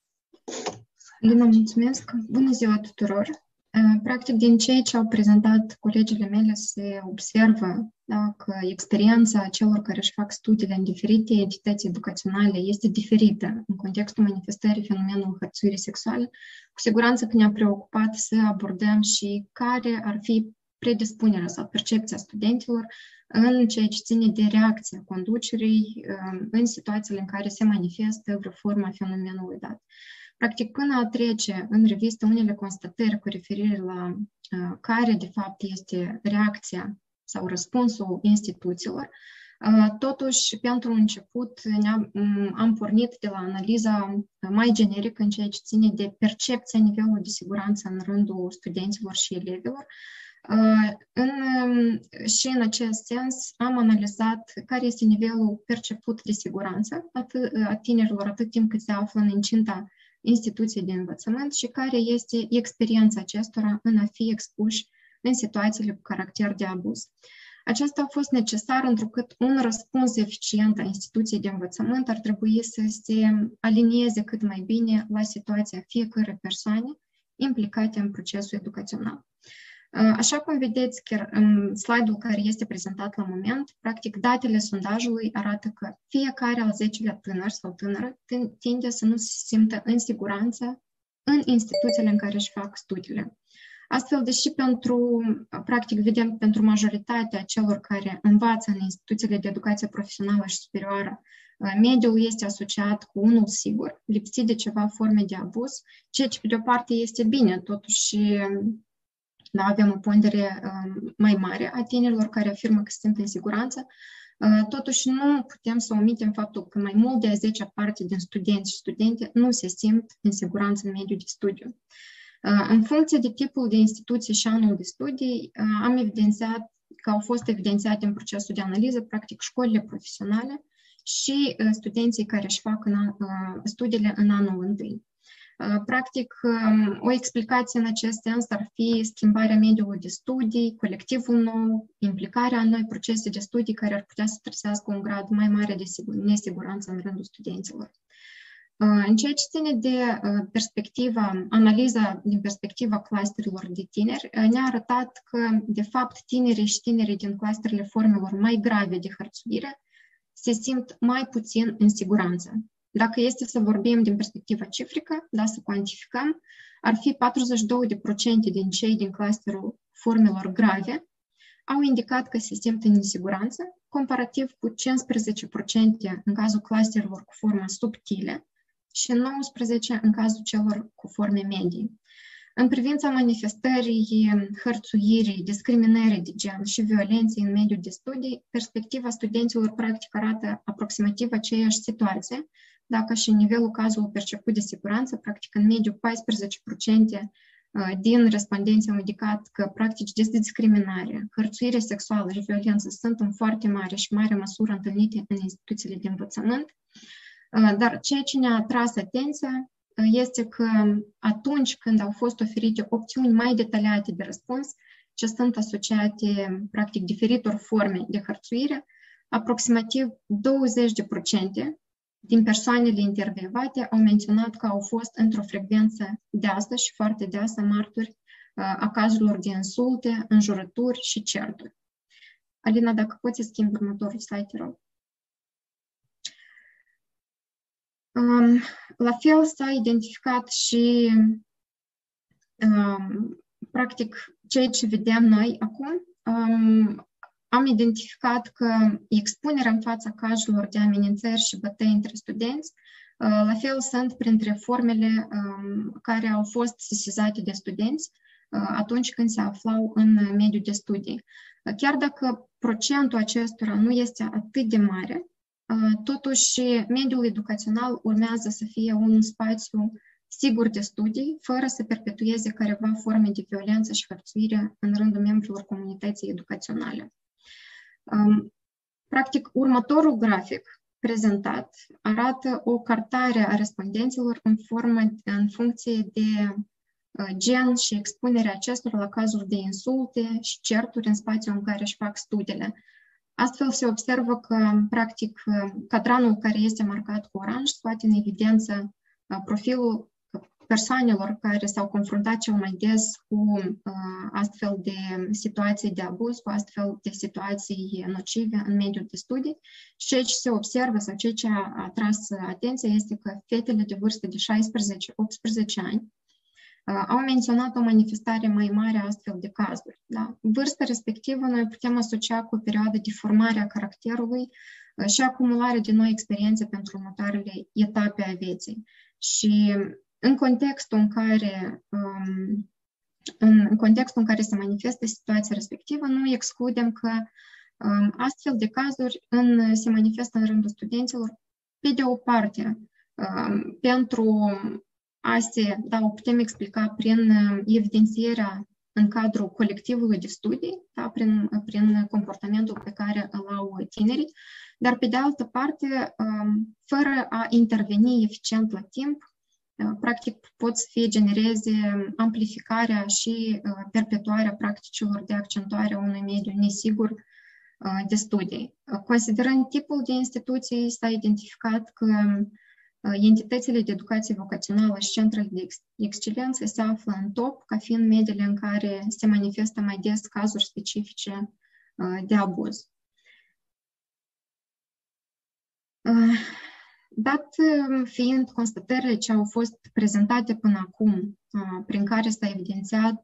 Lina, mulțumesc! Bună ziua tuturor! Practic, din ceea ce au prezentat colegele mele se observă da, că experiența celor care își fac studiile în diferite entități educaționale este diferită în contextul manifestării fenomenului hărțuirii sexuale. Cu siguranță că ne-a preocupat să abordăm și care ar fi predispunerea sau percepția studenților în ceea ce ține de reacția conducerii în situațiile în care se manifestă vreo formă a fenomenului dat. Practic, până a trece în revistă unele constatări cu referire la uh, care, de fapt, este reacția sau răspunsul instituțiilor, uh, totuși, pentru început, ne-am, um, am pornit de la analiza mai generică în ceea ce ține de percepția nivelului de siguranță în rândul studenților și elevilor. Uh, în, um, și în acest sens am analizat care este nivelul perceput de siguranță atât, a tinerilor atât timp cât se află în incinta instituții de învățământ și care este experiența acestora în a fi expuși în situațiile cu caracter de abuz. Aceasta a fost necesar întrucât un răspuns eficient a instituției de învățământ ar trebui să se alinieze cât mai bine la situația fiecărei persoane implicate în procesul educațional. Așa cum vedeți chiar în slide-ul care este prezentat la moment, practic datele sondajului arată că fiecare al zecelea tânăr sau tânără tinde să nu se simtă în siguranță în instituțiile în care își fac studiile. Astfel, deși pentru, practic, vedem pentru majoritatea celor care învață în instituțiile de educație profesională și superioară, mediul este asociat cu unul sigur, lipsit de ceva forme de abuz, ceea ce pe de o parte este bine, totuși da, avem o pondere uh, mai mare a tinerilor care afirmă că se simt în siguranță. Uh, totuși, nu putem să omitem faptul că mai mult de a zecea parte din studenți și studente nu se simt în siguranță în mediul de studiu. Uh, în funcție de tipul de instituție și anul de studii, uh, am evidențiat că au fost evidențiate în procesul de analiză, practic, școlile profesionale și uh, studenții care își fac în, uh, studiile în anul întâi. Practic, o explicație în acest sens ar fi schimbarea mediului de studii, colectivul nou, implicarea în noi procese de studii care ar putea să trăsească un grad mai mare de nesiguranță în rândul studenților. În ceea ce ține de perspectiva, analiza din perspectiva clusterilor de tineri, ne-a arătat că, de fapt, tinerii și tinerii din clusterele formelor mai grave de hărțuire se simt mai puțin în siguranță. Dacă este să vorbim din perspectiva cifrică, da, să cuantificăm, ar fi patruzeci și două la sută din cei din clusterul formelor grave au indicat că se simt în nesiguranță, comparativ cu cincisprezece la sută în cazul clusterelor cu forma subtile și nouăsprezece la sută în cazul celor cu forme medii. În privința manifestării hărțuirii, discriminării de gen și violenței în mediul de studii, perspectiva studenților practic arată aproximativ aceeași situație, dacă și nivelul cazului perceput de siguranță, practic în mediu paisprezece la sută din respondenți au indicat că practici de discriminare, hărțuire sexuală și violență sunt în foarte mare și mare măsură întâlnite în instituțiile de învățământ, dar ceea ce ne-a atras atenția este că atunci când au fost oferite opțiuni mai detaliate de răspuns, ce sunt asociate, practic, diferitor forme de hărțuire, aproximativ douăzeci la sută din persoanele intervievate au menționat că au fost într-o frecvență deasă și foarte deasă martori a cazurilor de insulte, înjurături și certuri. Alina, dacă poți să schimbi următorul slide, te rog. Um, la fel s-a identificat și um, practic ceea ce vedem noi acum. Um, am identificat că expunerea în fața cazurilor de amenințări și bătăi între studenți uh, la fel sunt printre formele um, care au fost sesizate de studenți uh, atunci când se aflau în mediul de studii. Uh, chiar dacă procentul acestora nu este atât de mare, totuși, mediul educațional urmează să fie un spațiu sigur de studii, fără să perpetueze careva forme de violență și hărțuire în rândul membrilor comunității educaționale. Practic, următorul grafic prezentat arată o cartare a respondenților în, formă, în funcție de gen și expunerea acestora la cazuri de insulte și certuri în spațiul în care își fac studiile. Astfel se observă că, practic, cadranul care este marcat cu oranj scoate în evidență profilul persoanelor care s-au confruntat cel mai des cu astfel de situații de abuz, cu astfel de situații nocive în mediul de studii. Și ceea ce se observă sau ceea ce a atras atenția este că fetele de vârstă de șaisprezece optsprezece ani au menționat o manifestare mai mare a astfel de cazuri. Da? Vârsta respectivă noi putem asocia cu o perioadă de formare a caracterului și acumulare de noi experiențe pentru următoarele etape a vieții. Și în contextul în care, um, în contextul în care se manifestă situația respectivă, nu excludem că um, astfel de cazuri în, se manifestă în rândul studenților, pe de o parte, um, pentru a se, da, o putem explica prin evidențierea în cadrul colectivului de studii, da, prin, prin comportamentul pe care îl au tinerii, dar pe de altă parte, fără a interveni eficient la timp, practic pot să fie genereze amplificarea și perpetuarea practicilor de accentuare a unui mediu nesigur de studii. Considerând tipul de instituții, s-a identificat că entitățile de educație vocațională și centrele de excelență se află în top, ca fiind mediile în care se manifestă mai des cazuri specifice de abuz. Dat fiind constatările ce au fost prezentate până acum, prin care s-a evidențiat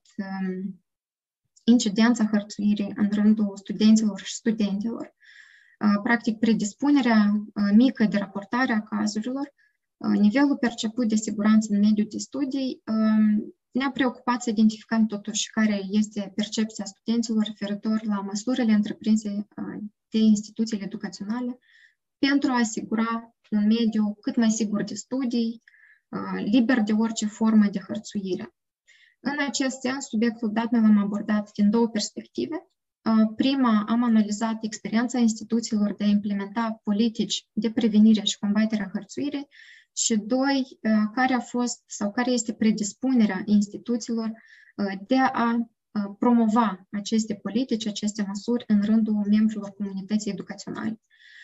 incidența hărțuirii în rândul studenților și studentelor, practic predispunerea mică de raportare a cazurilor, nivelul perceput de siguranță în mediul de studii, ne-a preocupat să identificăm totuși care este percepția studenților referitor la măsurile întreprinse de instituțiile educaționale pentru a asigura un mediu cât mai sigur de studii, liber de orice formă de hărțuire. În acest sens, subiectul dat noi l-am abordat din două perspective. Prima, am analizat experiența instituțiilor de a implementa politici de prevenire și combatere a hărțuirii și doi, care a fost sau care este predispunerea instituțiilor de a promova aceste politici, aceste măsuri în rândul membrilor comunității educaționale.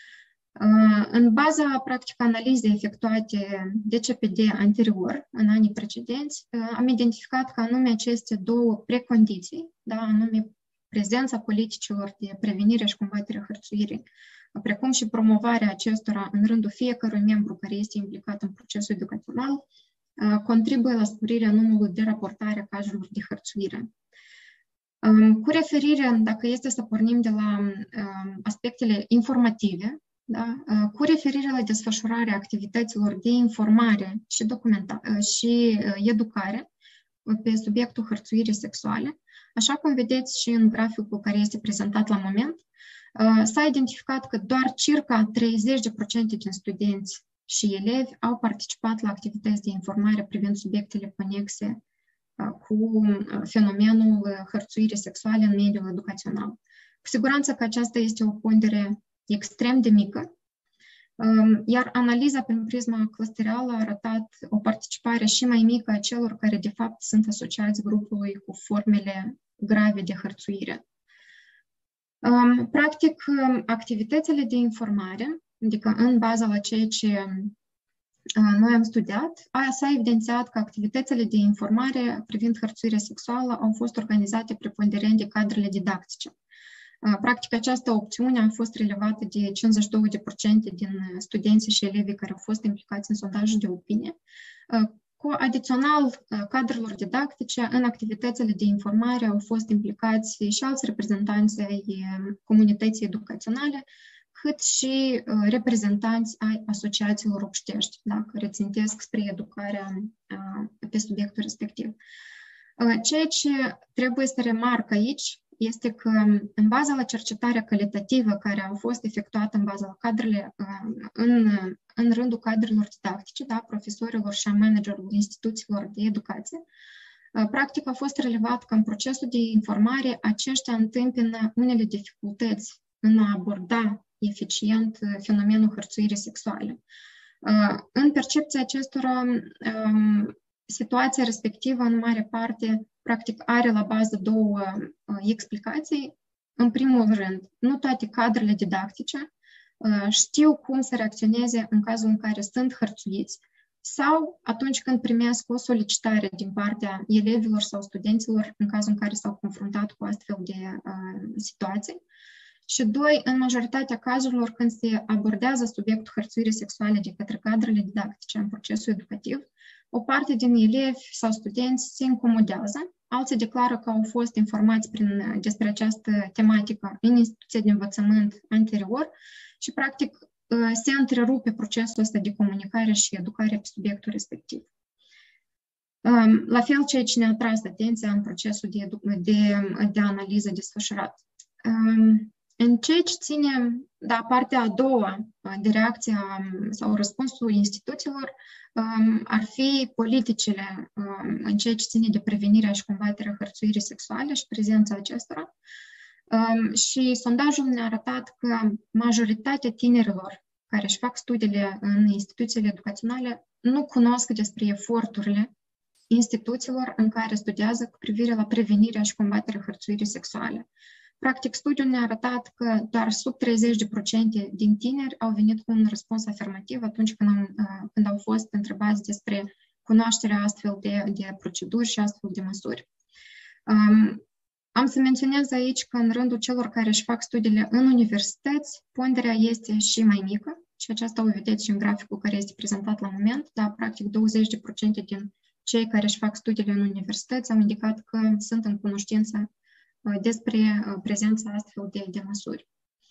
În baza, practic, analizei efectuate de C P D anterior, în anii precedenți, am identificat că anume aceste două precondiții, da, anume prezența politicilor de prevenire și combatere a hărțuirii, precum și promovarea acestora în rândul fiecărui membru care este implicat în procesul educațional, contribuie la sporirea numărului de raportare a cazurilor de hărțuire. Cu referire, dacă este să pornim de la aspectele informative, da, cu referire la desfășurarea activităților de informare și, și educare pe subiectul hărțuirii sexuale, așa cum vedeți și în graficul care este prezentat la moment, s-a identificat că doar circa treizeci la sută din studenți și elevi au participat la activități de informare privind subiectele conexe cu fenomenul hărțuirii sexuale în mediul educațional. Cu siguranță că aceasta este o pondere extrem de mică, iar analiza prin prisma clusterală a arătat o participare și mai mică a celor care de fapt sunt asociați grupului cu formele grave de hărțuire. Practic, activitățile de informare, adică în baza la ceea ce noi am studiat, s-a evidențiat că activitățile de informare privind hărțuirea sexuală au fost organizate preponderent de cadrele didactice. Practic, această opțiune a fost relevată de cincizeci și doi la sută din studenții și elevii care au fost implicați în sondajul de opinie. Cu adițional cadrelor didactice, în activitățile de informare au fost implicați și alți reprezentanți ai comunității educaționale, cât și reprezentanți ai asociațiilor obștești, da, care țintesc spre educarea pe subiectul respectiv. Ceea ce trebuie să remarc aici este că, în baza la cercetarea calitativă care a fost efectuată în baza la cadrele, în, în rândul cadrelor didactice, da, profesorilor și a managerilor instituțiilor de educație, practic a fost relevat că în procesul de informare aceștia întâmpină unele dificultăți în a aborda eficient fenomenul hărțuirii sexuale. În percepția acestora, situația respectivă, în mare parte, practic are la bază două explicații. În primul rând, nu toate cadrele didactice știu cum să reacționeze în cazul în care sunt hărțuiți sau atunci când primesc o solicitare din partea elevilor sau studenților în cazul în care s-au confruntat cu astfel de uh, situații. Și doi, în majoritatea cazurilor când se abordează subiectul hărțuirii sexuale de către cadrele didactice în procesul educativ, o parte din elevi sau studenți se incomodează, alții declară că au fost informați prin, despre această tematică în instituția de învățământ anterior și, practic, se întrerupe procesul ăsta de comunicare și educare pe subiectul respectiv. La fel, ceea ce ne-a atras atenția în procesul de, de, de analiză desfășurat. În ceea ce ține, da, partea a doua de reacție sau răspunsul instituțiilor, ar fi politicile în ceea ce ține de prevenirea și combaterea hărțuirii sexuale și prezența acestora. Și sondajul ne-a arătat că majoritatea tinerilor care își fac studiile în instituțiile educaționale nu cunosc despre eforturile instituțiilor în care studiază cu privire la prevenirea și combaterea hărțuirii sexuale. Practic, studiul ne-a arătat că doar sub treizeci la sută din tineri au venit cu un răspuns afirmativ atunci când, am, când au fost întrebați despre cunoașterea astfel de, de proceduri și astfel de măsuri. Um, am să menționez aici că în rândul celor care își fac studiile în universități, ponderea este și mai mică și aceasta o vedeți și în graficul care este prezentat la moment, dar practic douăzeci la sută din cei care își fac studiile în universități au indicat că sunt în cunoștință despre prezența astfel de, de măsuri.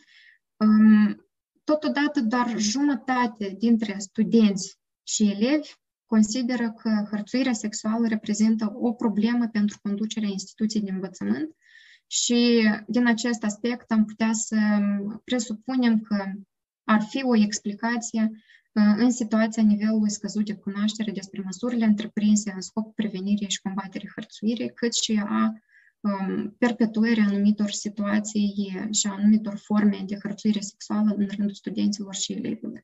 Totodată, doar jumătate dintre studenți și elevi consideră că hărțuirea sexuală reprezintă o problemă pentru conducerea instituției de învățământ și din acest aspect am putea să presupunem că ar fi o explicație în situația nivelului scăzut de cunoaștere despre măsurile întreprinse în scopul prevenirii și combaterii hărțuirii, cât și a perpetuării anumitor situații și a anumitor forme de hărțuire sexuală în rândul studenților și elevilor.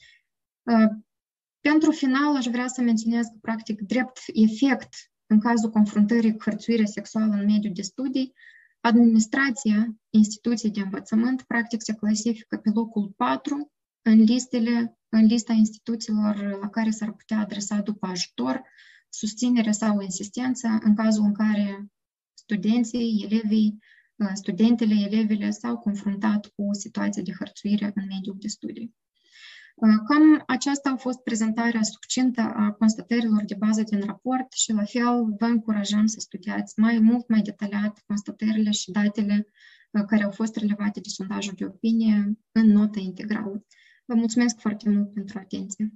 Pentru final, aș vrea să menționez că, practic, drept efect în cazul confruntării cu hărțuire sexuală în mediul de studii, administrația instituției de învățământ, practic, se clasifică pe locul patru în, listele, în lista instituțiilor la care s-ar putea adresa după ajutor, susținere sau insistență în cazul în care studenții, elevii, studentele, elevele s-au confruntat cu situația de hărțuire în mediul de studii. Cam aceasta a fost prezentarea succintă a constatărilor de bază din raport și la fel vă încurajăm să studiați mai mult, mai detaliat constatările și datele care au fost relevate de sondajul de opinie în notă integrală. Vă mulțumesc foarte mult pentru atenție.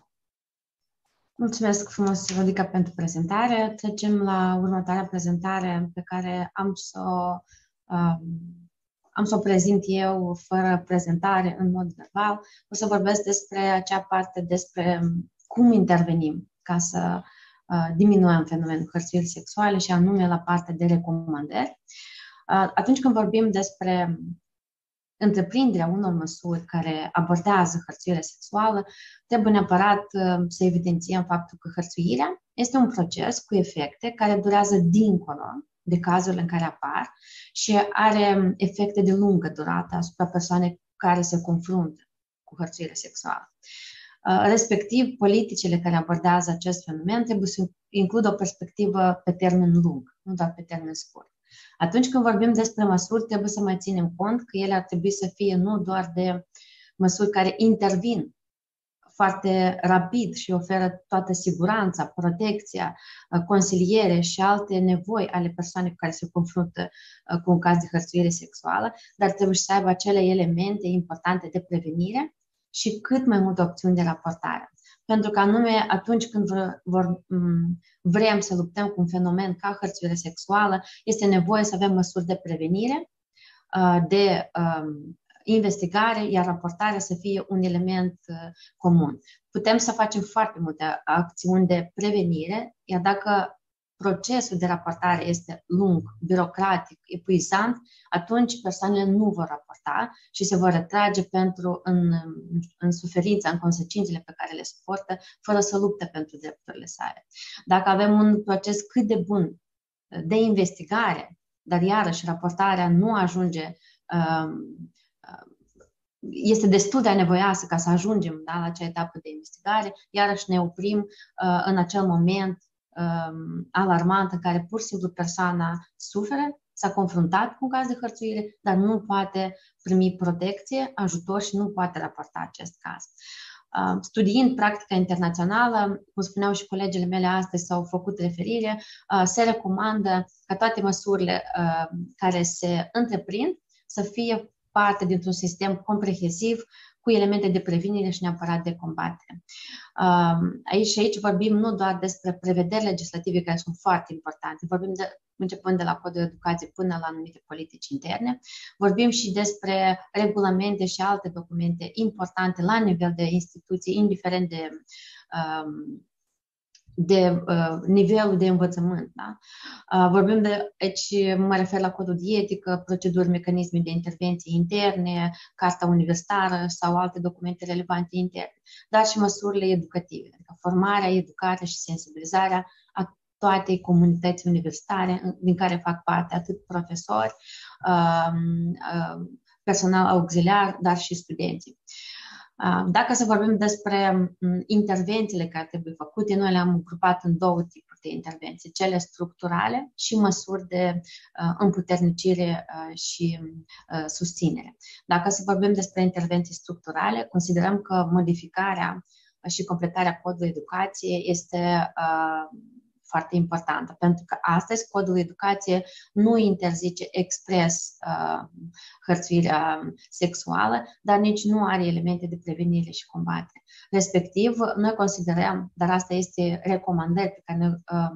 Mulțumesc frumos, Rodica, pentru prezentare. Trecem la următoarea prezentare pe care am să o, um, am să o prezint eu fără prezentare, în mod verbal. O să vorbesc despre acea parte despre cum intervenim ca să uh, diminuăm fenomenul hărțuirii sexuale și anume la partea de recomandări. Uh, atunci când vorbim despre întreprinderea unor măsuri care abordează hărțuirea sexuală, trebuie neapărat să evidențiem faptul că hărțuirea este un proces cu efecte care durează dincolo de cazurile în care apar și are efecte de lungă durată asupra persoanei care se confruntă cu hărțuirea sexuală. Respectiv, politicile care abordează acest fenomen trebuie să includă o perspectivă pe termen lung, nu doar pe termen scurt. Atunci când vorbim despre măsuri, trebuie să mai ținem cont că ele ar trebui să fie nu doar de măsuri care intervin foarte rapid și oferă toată siguranța, protecția, consiliere și alte nevoi ale persoanei cu care se confruntă cu un caz de hărțuire sexuală, dar trebuie să aibă acele elemente importante de prevenire și cât mai multe opțiuni de raportare. pentru că anume atunci când vor, vor, vrem să luptăm cu un fenomen ca hărțuire sexuală, este nevoie să avem măsuri de prevenire, de investigare, iar raportarea să fie un element comun. Putem să facem foarte multe acțiuni de prevenire, iar dacă procesul de raportare este lung, birocratic, epuizant, atunci persoanele nu vor raporta și se vor retrage pentru în, în suferința, în consecințele pe care le suportă, fără să lupte pentru drepturile sale. Dacă avem un proces cât de bun de investigare, dar iarăși raportarea nu ajunge, este destul de anevoioasă ca să ajungem, da, la acea etapă de investigare, iarăși ne oprim în acel moment alarmant în care pur și simplu persoana suferă, s-a confruntat cu un caz de hărțuire, dar nu poate primi protecție, ajutor și nu poate raporta acest caz. Studiind practica internațională, cum spuneau și colegele mele astăzi, s-au făcut referire, se recomandă ca toate măsurile care se întreprind să fie parte dintr-un sistem comprehensiv cu elemente de prevenire și neapărat de combatere. Aici și aici vorbim nu doar despre prevederi legislative care sunt foarte importante, vorbim de, începând de la Codul de Educație până la anumite politici interne, vorbim și despre regulamente și alte documente importante la nivel de instituții, indiferent de um, de uh, nivelul de învățământ. Da? Uh, vorbim de, aici mă refer la codul de etică, proceduri, mecanisme de intervenție interne, carta universitară sau alte documente relevante interne, dar și măsurile educative, adică formarea, educarea și sensibilizarea a toate comunității universitare din care fac parte atât profesori, uh, uh, personal auxiliar, dar și studenții. Dacă să vorbim despre intervențiile care trebuie făcute, noi le-am grupat în două tipuri de intervenții, cele structurale și măsuri de împuternicire și susținere. Dacă să vorbim despre intervenții structurale, considerăm că modificarea și completarea codului educației este foarte importantă, pentru că astăzi codul educație nu interzice expres uh, hărțuirea sexuală, dar nici nu are elemente de prevenire și combatere. Respectiv, noi considerăm, dar asta este recomandări pe care noi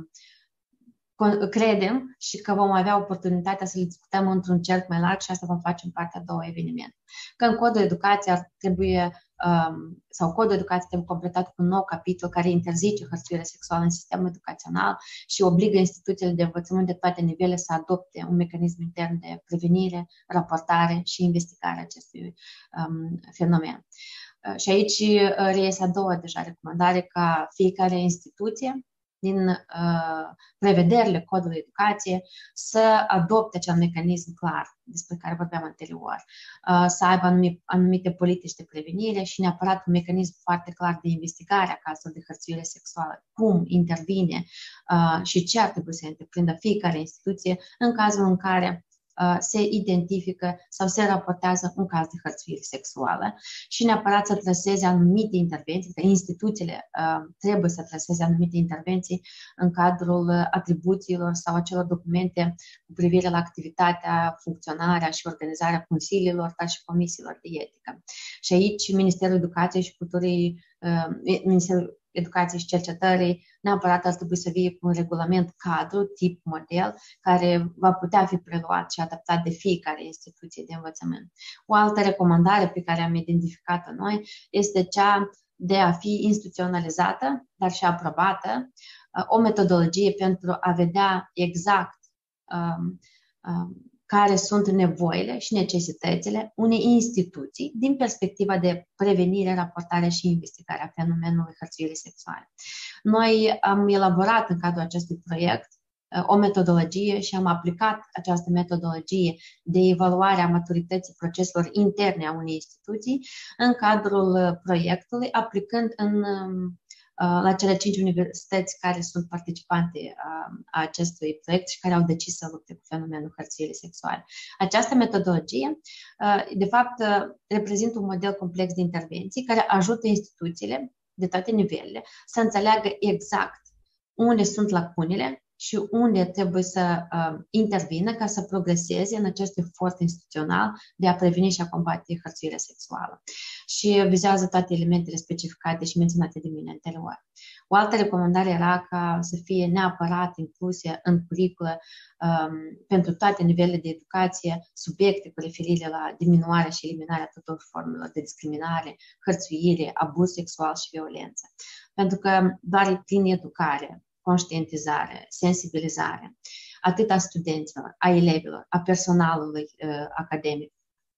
uh, credem și că vom avea oportunitatea să le discutăm într-un cerc mai larg și asta vom face în partea a doua eveniment. Că în codul educației ar trebui um, sau codul educației trebuie completat cu un nou capitol care interzice hărțuirea sexuală în sistemul educațional și obligă instituțiile de învățământ de toate nivelele să adopte un mecanism intern de prevenire, raportare și investigare a acestui um, fenomen. Uh, și aici reiese a doua deja recomandare ca fiecare instituție din uh, prevederile codului educație să adopte acel mecanism clar despre care vorbeam anterior, uh, să aibă anumite, anumite politici de prevenire și neapărat un mecanism foarte clar de investigare a cazurilor de hărțuire sexuală, cum intervine uh, și ce ar trebui să întreprindă fiecare instituție în cazul în care se identifică sau se raportează un caz de hărțuire sexuală și neapărat să traseze anumite intervenții, că instituțiile uh, trebuie să traseze anumite intervenții în cadrul atribuțiilor sau acelor documente cu privire la activitatea, funcționarea și organizarea consiliilor, dar și comisiilor de etică. Și aici Ministerul Educației și Culturii, uh, Ministerul Educației și Cercetării neapărat ar trebui să vie cu un regulament cadru, tip model, care va putea fi preluat și adaptat de fiecare instituție de învățământ. O altă recomandare pe care am identificat-o noi este cea de a fi instituționalizată, dar și aprobată, o metodologie pentru a vedea exact um, um, care sunt nevoile și necesitățile unei instituții din perspectiva de prevenire, raportare și investigare a fenomenului hărțuirii sexuale. Noi am elaborat în cadrul acestui proiect o metodologie și am aplicat această metodologie de evaluare a maturității proceselor interne a unei instituții în cadrul proiectului, aplicând în la cele cinci universități care sunt participante a acestui proiect și care au decis să lupte cu fenomenul hărțuirii sexuale. Această metodologie, de fapt, reprezintă un model complex de intervenții care ajută instituțiile de toate nivelele să înțeleagă exact unde sunt lacunele și unde trebuie să uh, intervină ca să progreseze în acest efort instituțional de a preveni și a combate hărțuirea sexuală. și vizează toate elementele specificate și menționate de mine anterior. O altă recomandare era ca să fie neapărat incluse în curiculă um, pentru toate nivelele de educație subiecte cu referire la diminuarea și eliminarea tuturor formelor de discriminare, hărțuire, abuz sexual și violență. Pentru că doar prin educare, conștientizare, sensibilizare, atât a studenților, a elevilor, a personalului uh, academic,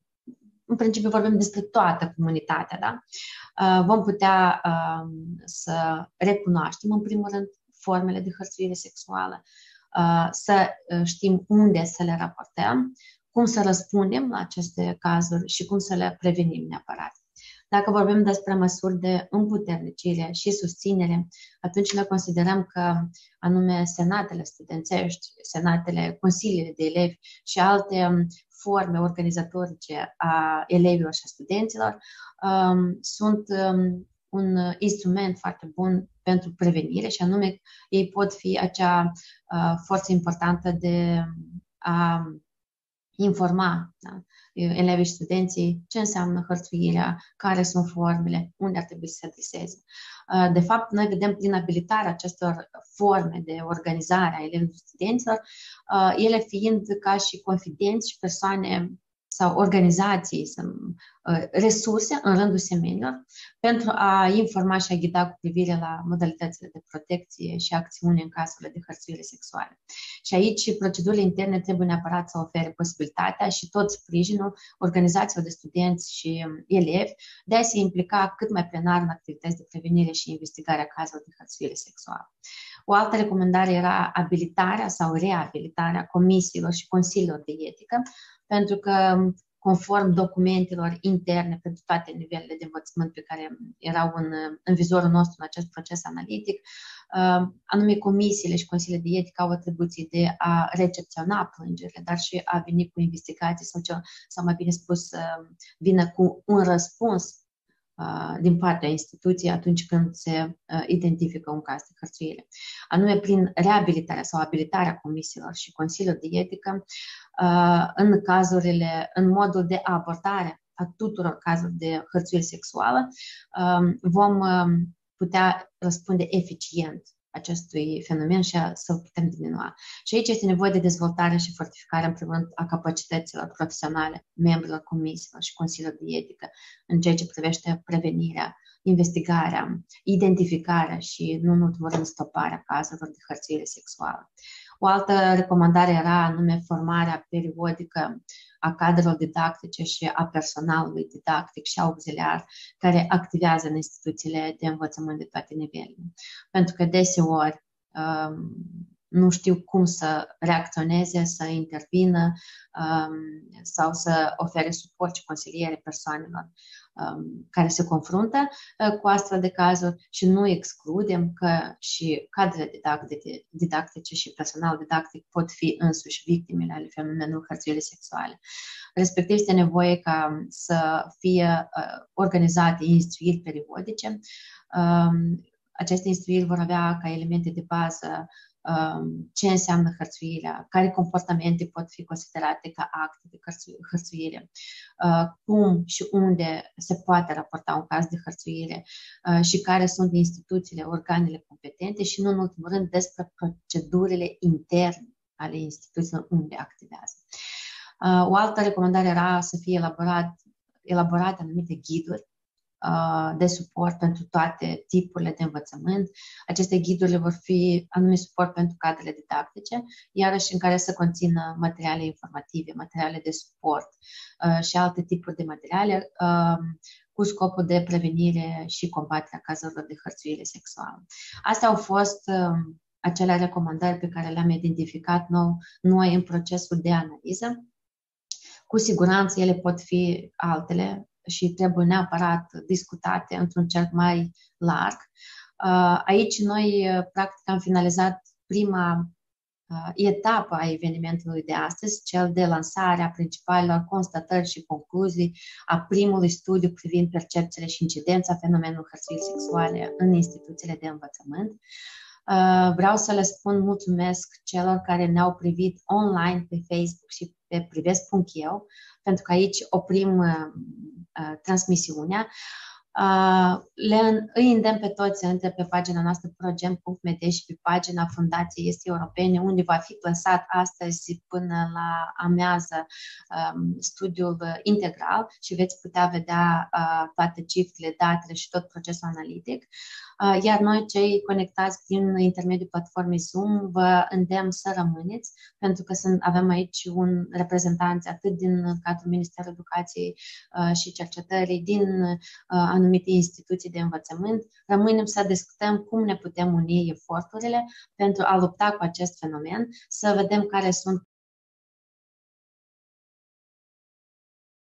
în principiu vorbim despre toată comunitatea, da? Uh, vom putea uh, să recunoaștem, în primul rând, formele de hărțuire sexuală, uh, să știm unde să le raportăm, cum să răspundem la aceste cazuri și cum să le prevenim neapărat. Dacă vorbim despre măsuri de împuternicire și susținere, atunci ne considerăm că anume senatele studențești, senatele, consiliile de elevi și alte forme organizatorice a elevilor și a studenților um, sunt um, un instrument foarte bun pentru prevenire și anume ei pot fi acea uh, forță importantă de a informa, da, elevii și studenții ce înseamnă hărțuirea, care sunt formele, unde ar trebui să se adreseze. De fapt, noi vedem prin abilitarea acestor forme de organizare a elevilor și studenților, ele fiind ca și confidenți și persoane sau organizații, resurse în rândul semenilor pentru a informa și a ghida cu privire la modalitățile de protecție și acțiune în cazurile de hărțuire sexuale. Și aici procedurile interne trebuie neapărat să ofere posibilitatea și tot sprijinul organizațiilor de studenți și elevi de a se implica cât mai plenar în activități de prevenire și investigare a cazurilor de hărțuire sexuală. O altă recomandare era abilitarea sau reabilitarea comisiilor și consiliilor de etică, pentru că, conform documentelor interne pentru toate nivelele de învățământ pe care erau în, în vizorul nostru în acest proces analitic, anume comisiile și consiliile de etică au atribuții de a recepționa plângerile, dar și a veni cu investigații sau, ce, sau mai bine spus, vină cu un răspuns din partea instituției atunci când se identifică un caz de hărțuire. Anume prin reabilitarea sau abilitarea comisiilor și consiliilor de etică în cazurile, în modul de abordare a tuturor cazurilor de hărțuire sexuală, vom putea răspunde eficient acestui fenomen și să-l putem diminua. Și aici este nevoie de dezvoltare și fortificare, în primul rând, a capacităților profesionale, membrilor comisiilor și consiliilor de etică, în ceea ce privește prevenirea, investigarea, identificarea și, nu în ultimul rând, stoparea cazurilor de hărțuire sexuală. O altă recomandare era anume formarea periodică a cadrelor didactice și a personalului didactic și auxiliar care activează în instituțiile de învățământ de toate nivelele. Pentru că deseori um, nu știu cum să reacționeze, să intervină um, sau să ofere suport și consiliere persoanelor um, care se confruntă uh, cu astfel de cazuri și nu excludem că și cadrele didactice, didactice și personal didactic pot fi însuși victimele ale fenomenului hărțuirii sexuale. Respectiv este nevoie ca să fie uh, organizate instruiri periodice. Um, aceste instruiri vor avea ca elemente de bază ce înseamnă hărțuirea, care comportamente pot fi considerate ca acte de hărțuire, cum și unde se poate raporta un caz de hărțuire și care sunt instituțiile, organele competente și, nu în ultimul rând, despre procedurile interne ale instituțiilor unde activează. O altă recomandare era să fie elaborat, elaborate anumite ghiduri de suport pentru toate tipurile de învățământ. Aceste ghiduri vor fi anume suport pentru cadrele didactice, iarăși în care să conțină materiale informative, materiale de suport și alte tipuri de materiale cu scopul de prevenire și combaterea cazurilor de hărțuire sexuală. Astea au fost acele recomandări pe care le-am identificat nou, noi în procesul de analiză. Cu siguranță ele pot fi altele și trebuie neapărat discutate într-un cerc mai larg. Aici noi, practic, am finalizat prima etapă a evenimentului de astăzi, cel de lansare a principalelor constatări și concluzii a primului studiu privind percepțiile și incidența fenomenului hărțuirii sexuale în instituțiile de învățământ. Vreau să le spun mulțumesc celor care ne-au privit online pe Facebook și pe privesc punct eu, pentru că aici oprim transmisiunea. Le, îi îndemn pe toți să intre pe pagina noastră progem punct m d și pe pagina Fundației Estii Europene, unde va fi plasat astăzi până la amiază um, studiul integral și veți putea vedea uh, toate cifrele, datele și tot procesul analitic. Uh, iar noi, cei conectați prin intermediul platformei Zoom, vă îndemn să rămâneți, pentru că sunt, avem aici un reprezentant atât din cadrul Ministerului Educației uh, și Cercetării, din uh, anumite instituții de învățământ. Rămânem să discutăm cum ne putem uni eforturile pentru a lupta cu acest fenomen, să vedem care sunt